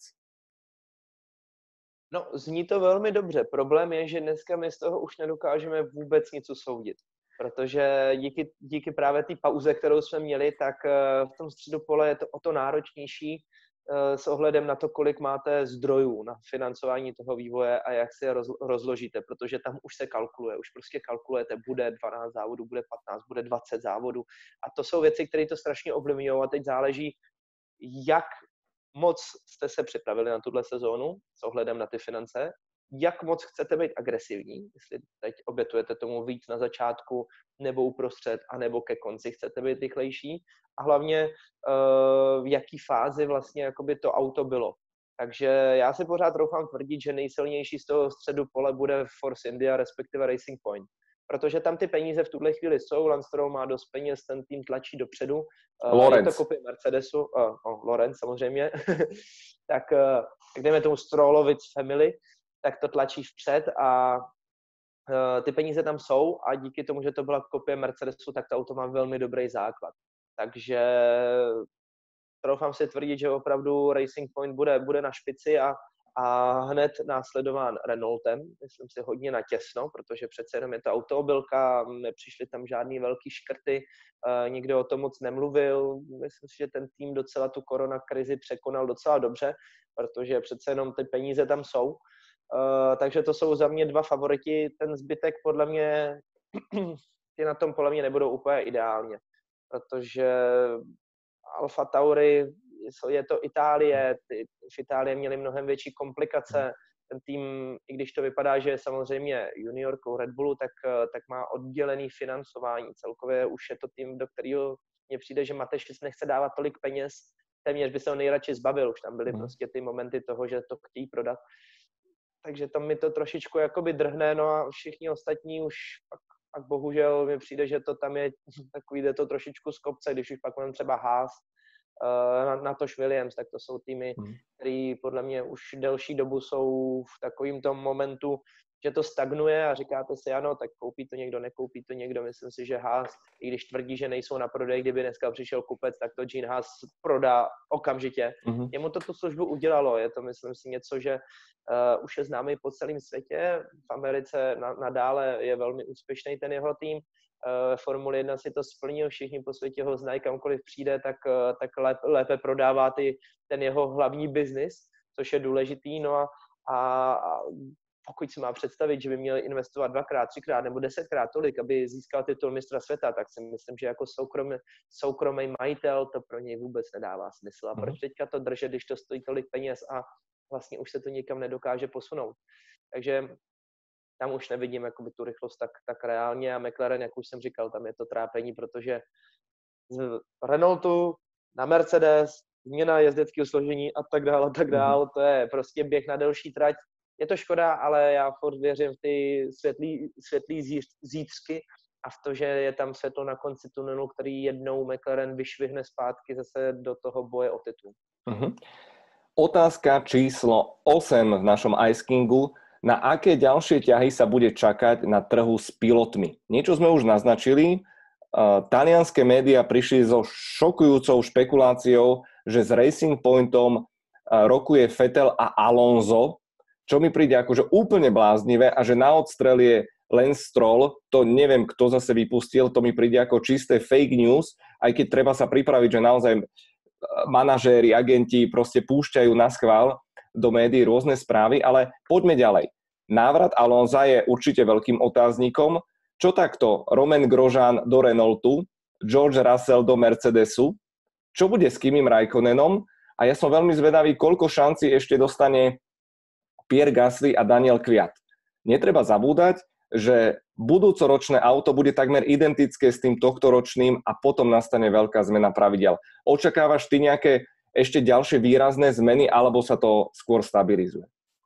No, zní to velmi dobře. Problém je, že dneska my z toho už nedokážeme vůbec nic usoudit. Protože díky právě té pauze, kterou jsme měli, tak v tom středu pole je to o to náročnější s ohledem na to, kolik máte zdrojů na financování toho vývoje a jak si je rozložíte, protože tam už se kalkuluje, už prostě kalkulujete, bude 12 závodů, bude 15, bude 20 závodů a to jsou věci, které to strašně ovlivňují a teď záleží, jak moc jste se připravili na tuhle sezónu s ohledem na ty finance, jak moc chcete být agresivní, jestli teď obětujete tomu víc na začátku, nebo uprostřed, anebo ke konci chcete být rychlejší a hlavně v jaký fázi vlastně jakoby to auto bylo. Takže já si pořád troufám tvrdit, že nejsilnější z toho středu pole bude Force India, respektive Racing Point. Protože tam ty peníze v tuhle chvíli jsou, Lance Stroll má dost peněz, ten tým tlačí dopředu. Je to kopie Mercedesu, Lorenz samozřejmě, tak dejme tomu Strollovic family, tak to tlačí vpřed a ty peníze tam jsou a díky tomu, že to byla kopie Mercedesu, tak to auto má velmi dobrý základ. Takže troufám si tvrdit, že opravdu Racing Point bude na špici a a hned následován Renaultem, myslím si hodně natěsno, protože přece jenom je to automobilka, nepřišly tam žádný velký škrty, nikdo o tom moc nemluvil, myslím si, že ten tým docela tu koronakrizi překonal docela dobře, protože přece jenom ty peníze tam jsou, takže to jsou za mě dva favoriti, ten zbytek podle mě, ty na tom podle mě nebudou úplně ideálně, protože Alfa Tauri, je to Itálie, v Itálii měli mnohem větší komplikace, ten tým, i když to vypadá, že je samozřejmě juniorkou Red Bullu, tak má oddělený financování. Celkově už je to tým, do kterého mně přijde, že Mateschitz nechce dávat tolik peněz, téměř by se ho nejradši zbavil, už tam byly prostě ty momenty toho, že to chtějí prodat. Takže tam mi to trošičku jakoby drhne, no a všichni ostatní už pak bohužel mi přijde, že to tam je takový, jde to trošičku z kopce, když už pak mám třeba Haas, na tož Williams, tak to jsou týmy, které podle mě už delší dobu jsou v takovým tom momentu, že to stagnuje a říkáte si, ano, tak koupí to někdo, nekoupí to někdo. Myslím si, že Haas, i když tvrdí, že nejsou na prodej, kdyby dneska přišel kupec, tak to Gene Haas prodá okamžitě. Jemu to tu službu udělalo, je to, myslím si, něco, že už je známý po celém světě. V Americe nadále je velmi úspěšný ten jeho tým. Formule 1 si to splnil, všichni po světě ho znají, kamkoliv přijde, tak lépe prodává ten jeho hlavní biznis, což je důležitý. No a pokud si má představit, že by měl investovat 2x, 3x nebo 10x tolik, aby získal titul mistra světa, tak si myslím, že jako soukromý majitel to pro něj vůbec nedává smysl. A proč teďka to držet, když to stojí tolik peněz a vlastně už se to nikam nedokáže posunout. Takže tam už nevidím jakoby tu rychlost tak reálně a McLaren, jak už jsem říkal, tam je to trápení, protože z Renaultu na Mercedes, změna jezdeckého složení a tak dále, to je prostě běh na delší trať. Je to škoda, ale já furt věřím v ty světlý zítřky a v to, že je tam světlo na konci tunelu, který jednou McLaren vyšvihne zpátky zase do toho boje o titul. Otázka číslo 8 v našom Ice Kingu. Na aké ďalšie ťahy sa bude čakať na trhu s pilotmi? Niečo sme už naznačili. Talianske médiá prišli so šokujúcou špekuláciou, že s Racing Pointom rokuje Vettel a Alonso, čo mi príde akože úplne bláznivé a že na odstrel je Lance Stroll, to neviem, kto zase vypustil, to mi príde ako čisté fake news, aj keď treba sa pripraviť, že naozaj manažéri, agenti proste púšťajú na schvál do médií rôzne správy, ale poďme ďalej. Návrat Alonsa je určite veľkým otáznikom. Čo takto? Romain Grosjean do Renaultu, George Russell do Mercedesu. Čo bude s Kimim Raikkonenom? A ja som veľmi zvedavý, koľko šancí ešte dostane Pierre Gasly a Daniel Kvyat. Netreba zabúdať, že budúcoročné auto bude takmer identické s tým tohtoročným a potom nastane veľká zmena pravidel. Očakávaš ty nejaké ešte ďalšie výrazné zmeny, alebo sa to skôr stabilizuje?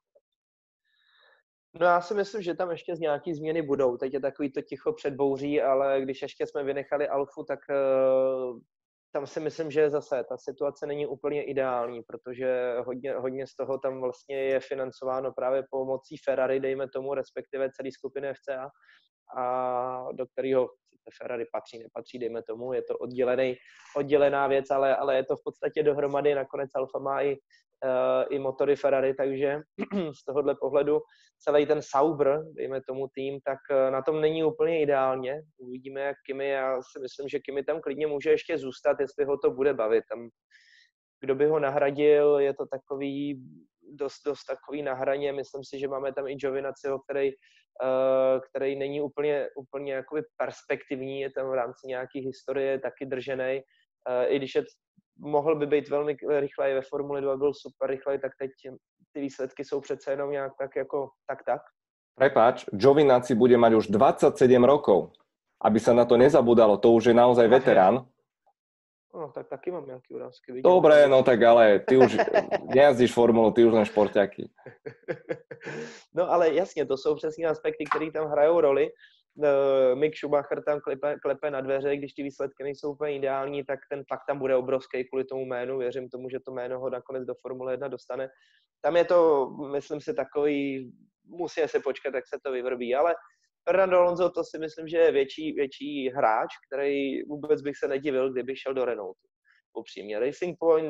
No já si myslím, že tam ještě z nějaký změny budou. Teď je takový to ticho před bouří, ale když ještě jsme vynechali Alfu, tak tam si myslím, že zase ta situace není úplně ideální, protože hodně z toho tam vlastně je financováno právě pomocí Ferrari, dejme tomu, respektive celý skupiny FCA, a do kterého Ferrari patří, nepatří, dejme tomu, je to oddělená věc, ale je to v podstatě dohromady, nakonec Alfa má i motory Ferrari, takže z tohohle pohledu celý ten Sauber, dejme tomu tým, tak na tom není úplně ideálně. Uvidíme, jak Kimi, já si myslím, že Kimi tam klidně může ještě zůstat, jestli ho to bude bavit. Tam, kdo by ho nahradil, je to takový dost takový na hraně. Myslím si, že máme tam i Giovinazziho, který není úplně jakoby perspektivní, je tam v rámci nějaký historie taky držený. I když mohl by být velmi rychlej, ve Formuli 2 byl super rychlej, tak teď ty výsledky jsou přece jenom nějak tak jako tak. Prepáč, Giovinazzi bude mať už 27 rokov. Aby sa na to nezabudalo, to už je naozaj veterán. No, tak taky mám nejaký urázky. Dobre, no tak ale ty už nejazdíš formulu, ty už len šporťáky. No ale jasně, to jsou přesně aspekty, které tam hrajou roli. Mick Schumacher tam klepe na dveře, když ty výsledky nejsou úplně ideální, tak ten tlak tam bude obrovský kvůli tomu jménu. Věřím tomu, že to jméno ho nakonec do Formule 1 dostane. Tam je to, myslím si, takový, musíme se počkat, jak se to vyvrbí, ale Fernando Alonso, to si myslím, že je větší hráč, který vůbec bych se nedivil, kdyby šel do Renaultu. Upřímně. Racing Point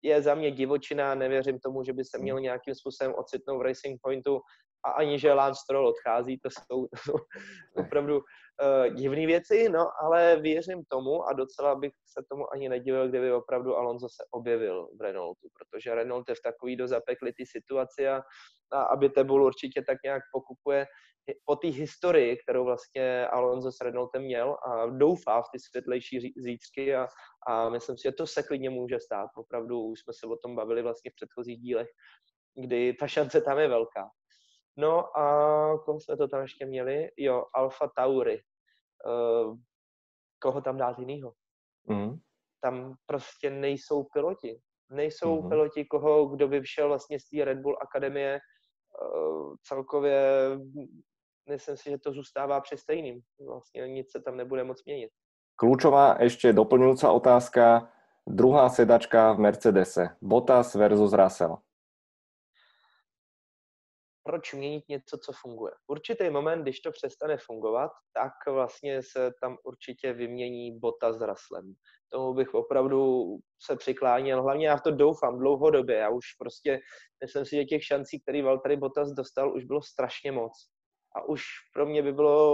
je za mě divočina, nevěřím tomu, že by se měl nějakým způsobem ocitnout v Racing Pointu a ani, že Lance Stroll odchází, to jsou opravdu divné věci, no, ale věřím tomu a docela bych se tomu ani nedivil, kdyby opravdu Alonso se objevil v Renaultu, protože Renault je v takový do zapeklitý situaci a aby Tebul určitě tak nějak pokupuje po té historii, kterou vlastně Alonso s Renaultem měl a doufá v ty světlejší zítřky a myslím si, že to se klidně může stát. Opravdu už jsme se o tom bavili vlastně v předchozích dílech, kdy ta šance tam je velká. No a koho jsme to tam ještě měli? Jo, Alfa Tauri. Koho tam dát jinýho? Tam prostě nejsou piloti. Nejsou piloti, kdo by všel vlastně z té Red Bull akademie. Celkově myslím si, že to zůstává při stejným. Vlastně nic se tam nebude moc měnit. Kľúčová ešte doplňujúca otázka. Druhá sedačka v Mercedese. Bottas versus Russell. Proč měnit něco, co funguje? V určitý moment, když to přestane fungovat, tak vlastně se tam určitě vymění Bottas s Russellem. Tomu bych opravdu se přikláněl. Hlavně já v to doufám dlouhodobě. Já už prostě myslím si, že těch šancí, který Valtteri Bottas dostal, už bylo strašně moc. A už pro mě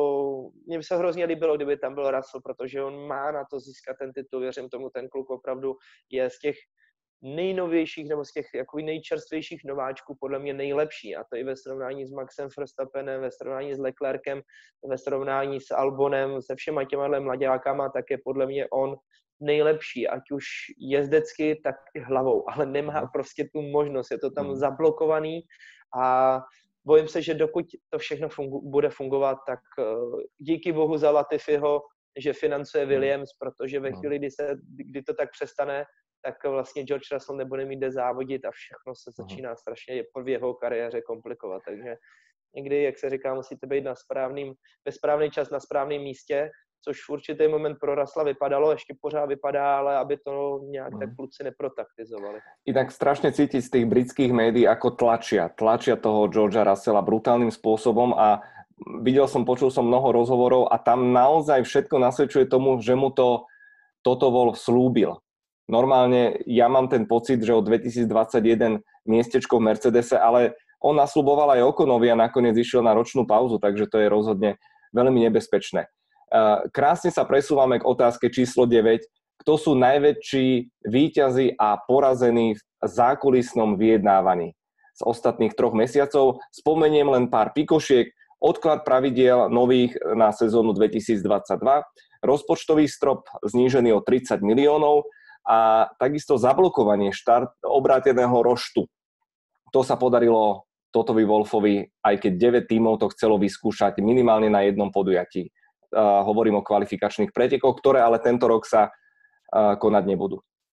by se hrozně líbilo, kdyby tam byl Russell, protože on má na to získat ten titul. Věřím tomu, ten kluk opravdu je z těch nejnovějších nebo z těch jakoby nejčerstvějších nováčků podle mě nejlepší. A to i ve srovnání s Maxem Verstappenem, ve srovnání s Leclerkem, ve srovnání s Albonem, se všema těma mlaďákama, tak je podle mě on nejlepší, ať už jezdecky, tak i hlavou, ale nemá prostě tu možnost, je to tam zablokovaný a bojím se, že dokud to všechno bude fungovat, tak díky bohu za Latifiho, že financuje Williams, protože ve chvíli, kdy to tak přestane, tak vlastně George Russell nebude mít kde závodit a všechno se začíná strašně v jeho kariéře komplikovat. Takže někdy, jak se říká, musíte být ve správný čas na správném místě, což v určitý moment pro Russella vypadalo, ještě pořád vypadá, ale aby to nějak tak kluci neprotaktizovali. Inak strašne cítiť z tých britských médií, ako tlačia toho Georgea Russella brutálnym spôsobom a počul som mnoho rozhovorov a tam naozaj všetko nasvedčuje tomu, že mu toto Wolff slúbil. Normálne ja mám ten pocit, že od 2021 miestečko v Mercedese, ale on nasľuboval aj Okonovi a nakoniec išiel na ročnú pauzu, takže to je rozhodne veľmi nebezpečné. Krásne sa presúvame k otázke číslo 9. Kto sú najväčší víťazi a porazení v zákulisnom vyjednávaní z ostatných 3 mesiacov? Spomeniem len pár pikošiek. Odklad pravidiel nových na sezónu 2022, rozpočtový strop znížený o 30 miliónov a takisto zablokovanie obráteného roštu. To sa podarilo Totovi Wolffovi, aj keď 9 tímov to chcelo vyskúšať minimálne na jednom podujatí. Hovorím o kvalifikačných pretekoch, ktoré ale tento rok sa konať nebudú.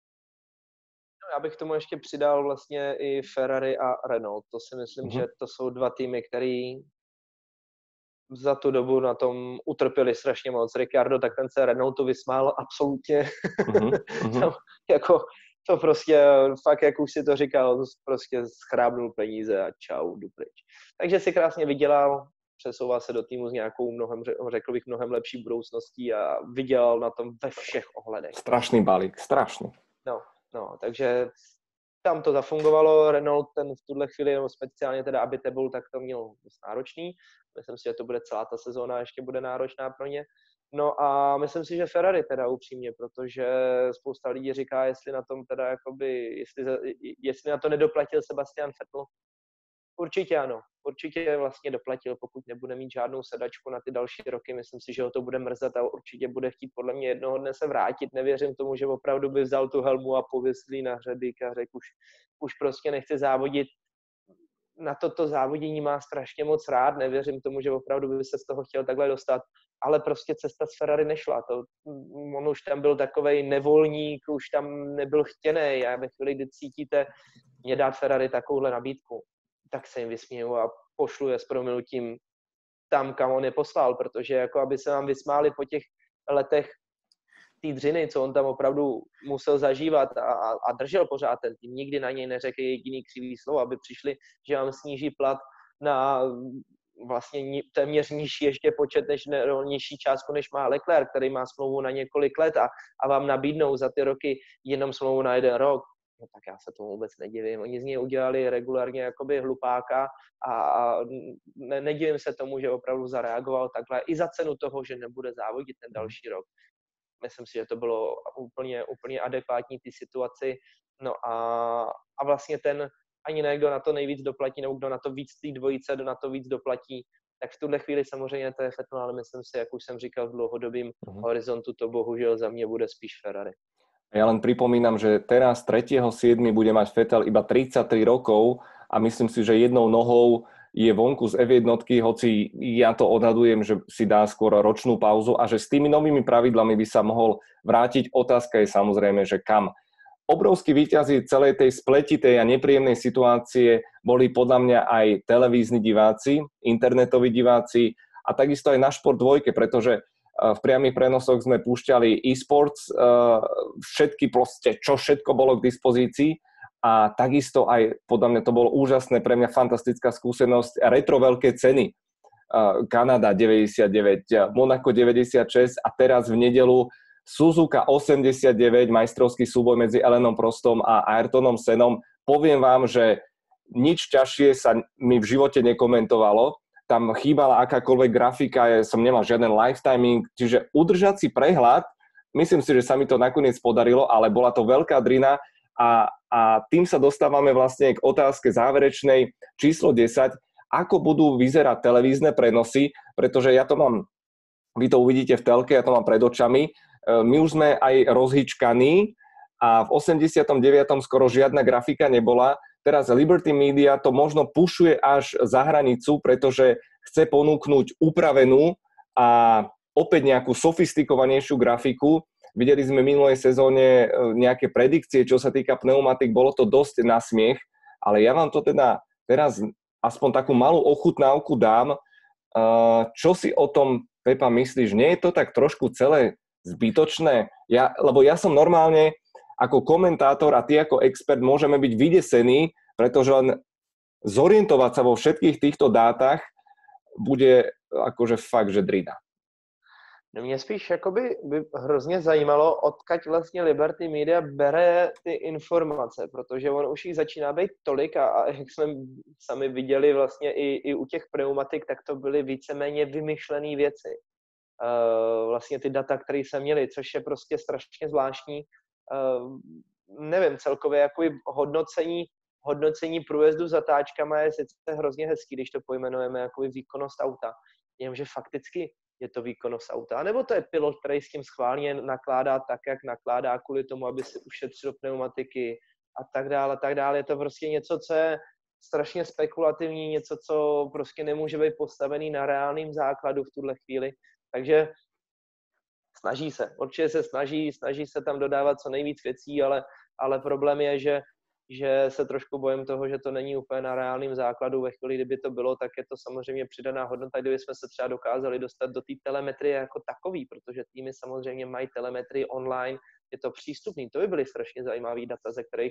Já bych tomu ještě přidal vlastně i Ferrari a Renault. To si myslím, že to jsou 2 týmy, který za tu dobu na tom utrpěli strašně moc. Ricciardo, tak ten se Renaultu vysmál absolutně. Jako to prostě, fakt, jak už si to říkal, prostě schrábnul peníze a čau, jdu pryč. Takže si krásně vydělal, přesouvá se do týmu s nějakou řekl bych, mnohem lepší budoucností a vydělal na tom ve všech ohledech. Strašný balík, strašný. No, takže tam to zafungovalo, Renault ten v tuhle chvíli, speciálně teda Abiteboul, tak to měl dost náročný. Myslím si, že to bude celá ta sezóna, ještě bude náročná pro ně. No a myslím si, že Ferrari teda upřímně, protože spousta lidí říká, jestli na tom teda jakoby, jestli na to nedoplatil Sebastian Vettel. Určitě ano, určitě vlastně doplatil, pokud nebude mít žádnou sedačku na ty další roky, myslím si, že ho to bude mrzet a určitě bude chtít podle mě jednoho dne se vrátit. Nevěřím tomu, že opravdu by vzal tu helmu a pověslý na hřebík a řekl, už prostě nechci závodit. Na toto závodění má strašně moc rád, nevěřím tomu, že opravdu by se z toho chtěl takhle dostat, ale prostě cesta z Ferrari nešla. On už tam byl takovej nevolník, už tam nebyl chtěný a ve chvíli, kdy cítíte mě dát Ferrari takovouhle nabídku, tak se jim vysměju a pošlu je s prominutím tam, kam on je poslal, protože jako aby se nám vysmáli po těch letech té dřiny, co on tam opravdu musel zažívat a držel pořád ten tým. Nikdy na něj neřekl jediný křivý slovo, aby přišli, že vám sníží plat na vlastně téměř nižší ještě počet, nižší částku, než má Leclerc, který má smlouvu na několik let a vám nabídnou za ty roky jenom smlouvu na 1 rok. No tak já se tomu vůbec nedivím. Oni z něj udělali regulárně jakoby hlupáka a nedivím se tomu, že opravdu zareagoval takhle i za cenu toho, že nebude závodit ten další rok. Myslím si, že to bylo úplně adekvátní té situaci. No a vlastně ten ani ne, kdo na to nejvíc doplatí, nebo kdo na to víc té dvojice, kdo na to víc doplatí, tak v tuhle chvíli samozřejmě to je Vettel, ale myslím si, jak už jsem říkal, v dlouhodobým horizontu to bohužel za mě bude spíš Ferrari. Ja len pripomínam, že teraz 3.7. bude mať Vettel iba 33 rokov a myslím si, že jednou nohou je vonku z F1, hoci ja to odhadujem, že si dá skôr ročnú pauzu a že s tými novými pravidlami by sa mohol vrátiť. Otázka je samozrejme, že kam. Obrovskí víťazi celej tej spletitej a nepríjemnej situácie boli podľa mňa aj televízni diváci, internetoví diváci a takisto aj na Šport 2, pretože v priamých prenosoch sme púšťali e-sports, všetky proste, čo všetko bolo k dispozícii a takisto aj, podľa mňa to bolo úžasné, pre mňa fantastická skúsenosť, retro veľké ceny. Kanada 99, Monako 96 a teraz v nedeľu Suzuka 89, majstrovský súboj medzi Alanom Prostom a Ayrtonom Senom. Poviem vám, že nič ťažšie sa mi v živote nekomentovalo. Tam chýbala akákoľvek grafika, som nemal žiaden live timing, čiže udržať si prehľad, myslím si, že sa mi to nakoniec podarilo, ale bola to veľká drina a tým sa dostávame vlastne k otázke záverečnej číslo 10, ako budú vyzerať televízne prenosy, pretože ja to mám, vy to uvidíte v telke, ja to mám pred očami, my už sme aj rozhýčkaní a v 89. skoro žiadna grafika nebola. Teraz Liberty Media to možno pušuje až za hranicu, pretože chce ponúknuť upravenú a opäť nejakú sofistikovanejšiu grafiku. Videli sme v minulej sezóne nejaké predikcie, čo sa týka pneumatik, bolo to dosť na smiech, ale ja vám to teda teraz aspoň takú malú ochutnávku dám. Čo si o tom, Pepa, myslíš? Nie je to tak trošku celé zbytočné? Lebo ja som normálne ako komentátor a ty ako expert môžeme byť vydesení, pretože len zorientovať sa vo všetkých týchto dátach bude akože fakt, že drina. No mě spíš jakoby by hrozně zajímalo, odkud vlastně Liberty Media bere ty informace, protože on už jich začíná být tolik a jak jsme sami viděli vlastně i u těch pneumatik, tak to byly víceméně vymyšlené věci. Vlastně ty data, které jsme měli, což je prostě strašně zvláštní. Nevím, celkově jakoby hodnocení průjezdu zatáčkama je sice hrozně hezký, když to pojmenujeme jakoby výkonnost auta, jenomže fakticky je to výkonnost auta, nebo to je pilot, který s tím schválně nakládá tak, jak nakládá kvůli tomu, aby si ušetřil pneumatiky a tak dále. Je to prostě něco, co je strašně spekulativní, něco, co prostě nemůže být postavený na reálném základu v tuhle chvíli. Takže snaží se, určitě se snaží se tam dodávat co nejvíc věcí, ale problém je, že se trošku bojím toho, že to není úplně na reálném základu. Ve chvíli, kdyby to bylo, tak je to samozřejmě přidaná hodnota, kdyby jsme se třeba dokázali dostat do té telemetrie jako takový, protože týmy samozřejmě mají telemetrii online, je to přístupný. To by byly strašně zajímavý data, ze kterých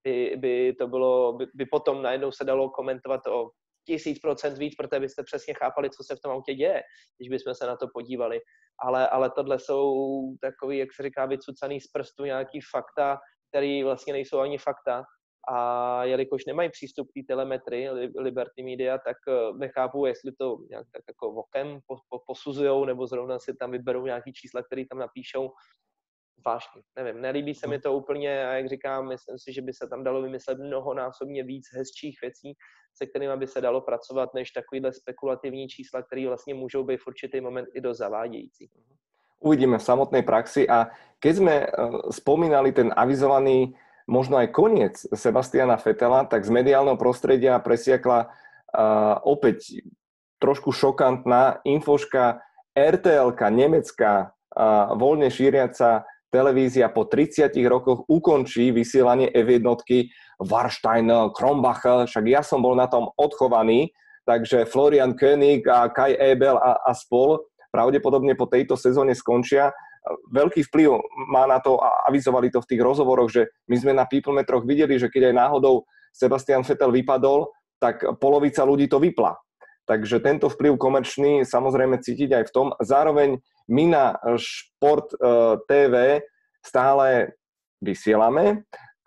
by potom najednou se dalo komentovat o 1000% víc, protože byste přesně chápali, co se v tom autě děje, když bychom se na to podívali. Ale tohle jsou takový, jak se říká, vycucaný z prstu nějaký fakta, které vlastně nejsou ani fakta. A jelikož nemají přístup k té telemetrii Liberty Media, tak nechápu, jestli to nějak tak jako vokem posuzujou, nebo zrovna si tam vyberou nějaký čísla, které tam napíšou. Zvláštní, nevím, nelíbí se mi to úplně a jak říkám, myslím si, že by se tam dalo vymyslet mnohonásobně víc hezčích věcí, se kterými by se dalo pracovat, než takovýhle spekulativní čísla, které vlastně můžou být v určitý moment i do zavádějící. Uvidíme v samotnej praxi a keď sme spomínali ten avizovaný možno aj koniec Sebastiana Vettela, tak z mediálneho prostredia presiakla opäť trošku šokantná infoška. RTL-ka, nemecká, voľne šíriaca televízia po 30 rokoch ukončí vysielanie F1 Warstein, Krombacher, však ja som bol na tom odchovaný, takže Florian König a Kai Ebel a spol pravdepodobne po tejto sezóne skončia. Veľký vplyv má na to a avizovali to v tých rozhovoroch, že my sme na Peoplemetroch videli, že keď aj náhodou Sebastian Vettel vypadol, tak polovica ľudí to vypla. Takže tento vplyv komerčný samozrejme cítiť aj v tom. Zároveň my na Šport TV stále vysielame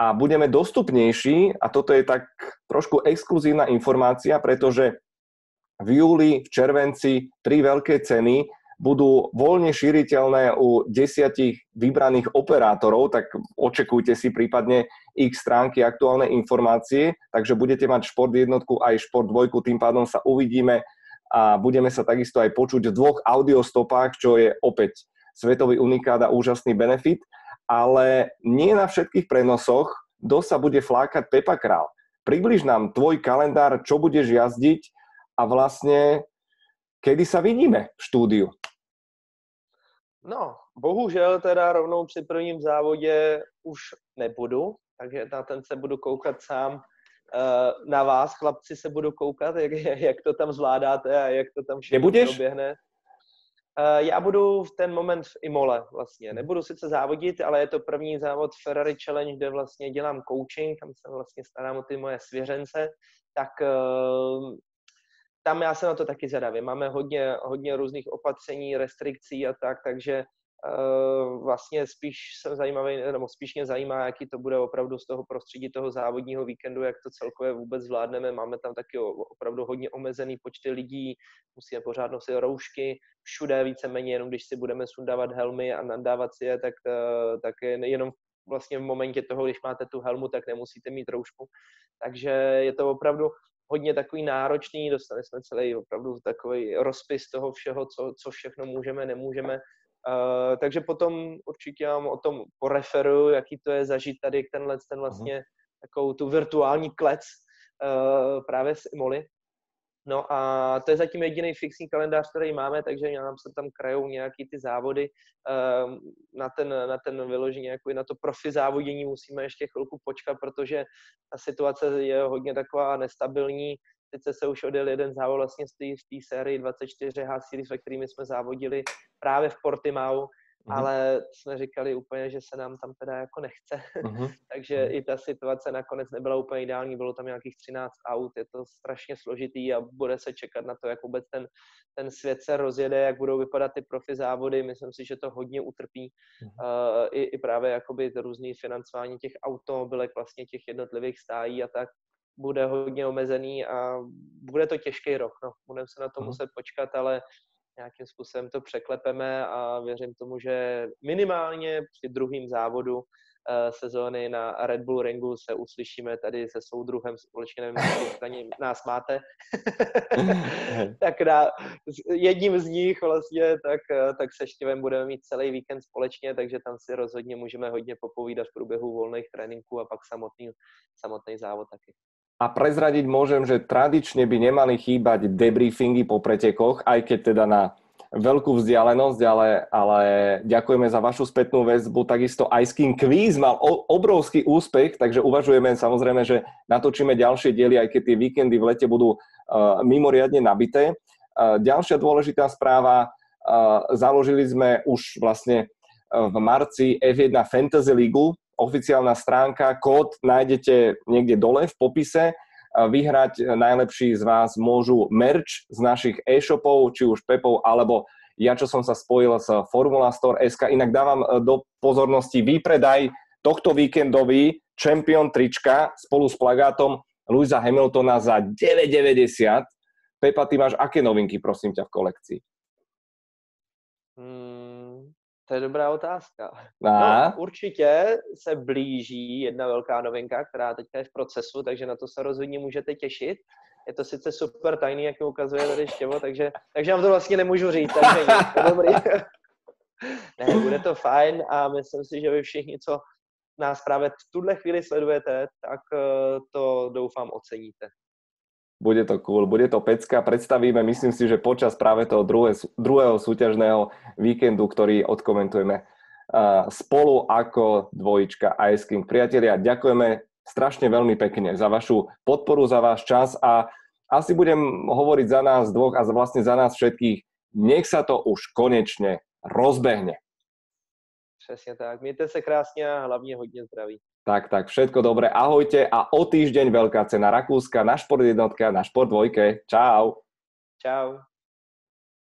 a budeme dostupnejší, a toto je tak trošku exkluzívna informácia, pretože v júli, v červenci 3 veľké ceny budú voľne šíriteľné u 10 vybraných operátorov, tak očekujte si prípadne ich stránky, aktuálne informácie, takže budete mať Šport jednotku aj Šport dvojku, tým pádom sa uvidíme a budeme sa takisto aj počuť v 2 audiostopách, čo je opäť svetový unikát a úžasný benefit, ale nie na všetkých prenosoch sa bude flákať Pepa Král. Približ nám tvoj kalendár, čo budeš jazdiť a vlastne kedy sa vidíme v štúdiu. No, bohužel teda rovnou při prvním závodě už nebudu, takže na ten se budu koukat sám. Na vás, chlapci, se budu koukat, jak to tam zvládáte a jak to tam všechno proběhne. Já budu v ten moment v Imole vlastně. Nebudu sice závodit, ale je to první závod Ferrari Challenge, kde vlastně dělám coaching, tam se vlastně starám o ty moje svěřence, tak tam já se na to taky zadavím. Máme hodně různých opatření, restrikcí a tak, takže vlastně spíš mě zajímá, jaký to bude opravdu z toho prostředí toho závodního víkendu, jak to celkově vůbec zvládneme. Máme tam taky opravdu hodně omezený počty lidí, musíme pořád nosit roušky, všude víceméně, jenom když si budeme sundávat helmy a nadávat si je, tak jenom vlastně v momentě toho, když máte tu helmu, tak nemusíte mít roušku. Takže je to opravdu hodně takový náročný, dostali jsme celý opravdu takový rozpis toho všeho, co všechno můžeme, nemůžeme. Takže potom určitě vám o tom poreferuju, jaký to je zažít tady ten vlastně takovou tu virtuální klec právě z Imoly. No a to je zatím jediný fixní kalendář, který máme, takže nám se tam krajou nějaký ty závody. Na ten vyložení, jako i na to profi závodění musíme ještě chvilku počkat, protože ta situace je hodně taková nestabilní. Sice se už odjel jeden závod vlastně z té série 24H Series, ve kterými jsme závodili právě v Portimao, ale jsme říkali úplně, že se nám tam teda jako nechce. Takže i ta situace nakonec nebyla úplně ideální, bylo tam nějakých 13 aut, je to strašně složitý a bude se čekat na to, jak vůbec ten svět se rozjede, jak budou vypadat ty profi závody. Myslím si, že to hodně utrpí. I právě jakoby různý financování těch automobilek, vlastně těch jednotlivých stájí a tak bude hodně omezený a bude to těžký rok. No. Budeme se na to muset počkat, ale nějakým způsobem to překlepeme a věřím tomu, že minimálně při druhém závodu sezóny na Red Bull Ringu se uslyšíme tady se soudruhem společně, nevím, jestli nás máte. Tak jedním z nich vlastně, tak se Štěvem budeme mít celý víkend společně, takže tam si rozhodně můžeme hodně popovídat v průběhu volných tréninků a pak samotný závod taky. A prezradiť môžem, že tradične by nemali chýbať debriefingy po pretekoch, aj keď teda na veľkú vzdialenosť, ale ďakujeme za vašu spätnú väzbu. Takisto Ice King Quiz mal obrovský úspech, takže uvažujeme samozrejme, že natočíme ďalšie diely, aj keď tie víkendy v lete budú mimoriadne nabité. Ďalšia dôležitá správa, založili sme už vlastne v marci F1 Fantasy League, oficiálna stránka, kód nájdete niekde dole v popise. Vyhrať najlepší z vás môžu merch z našich e-shopov, či už Pepov, alebo ja, čo som sa spojil s Formula Store SK. Inak dávam do pozornosti výpredaj tohto víkendový Champion trička spolu s plagátom Lewisa Hamiltona za 9,90. Pepa, ty máš aké novinky, prosím ťa, v kolekcii? To je dobrá otázka. No, určitě se blíží jedna velká novinka, která teďka je v procesu, takže na to se rozhodně můžete těšit. Je to sice super tajný, jak mi ukazuje tady Štěvo, takže vám to vlastně nemůžu říct, takže nic, dobrý. Ne, bude to fajn a myslím si, že vy všichni, co nás právě v tuhle chvíli sledujete, tak to doufám oceníte. Bude to cool, bude to pecka. Predstavíme, myslím si, že počas práve toho druhého súťažného víkendu, ktorý odkomentujeme spolu ako dvojička Ice King. Priatelia, ďakujeme strašne veľmi pekne za vašu podporu, za váš čas a asi budem hovoriť za nás dvoch a vlastne za nás všetkých. Nech sa to už konečne rozbehne. Přesně tak. Mějte se krásně a hlavně hodně zdraví. Tak, všetko dobré. Ahojte a o týždeň veľká cena Rakúska na Šport jednotka, na Šport dvojke. Čau. Čau.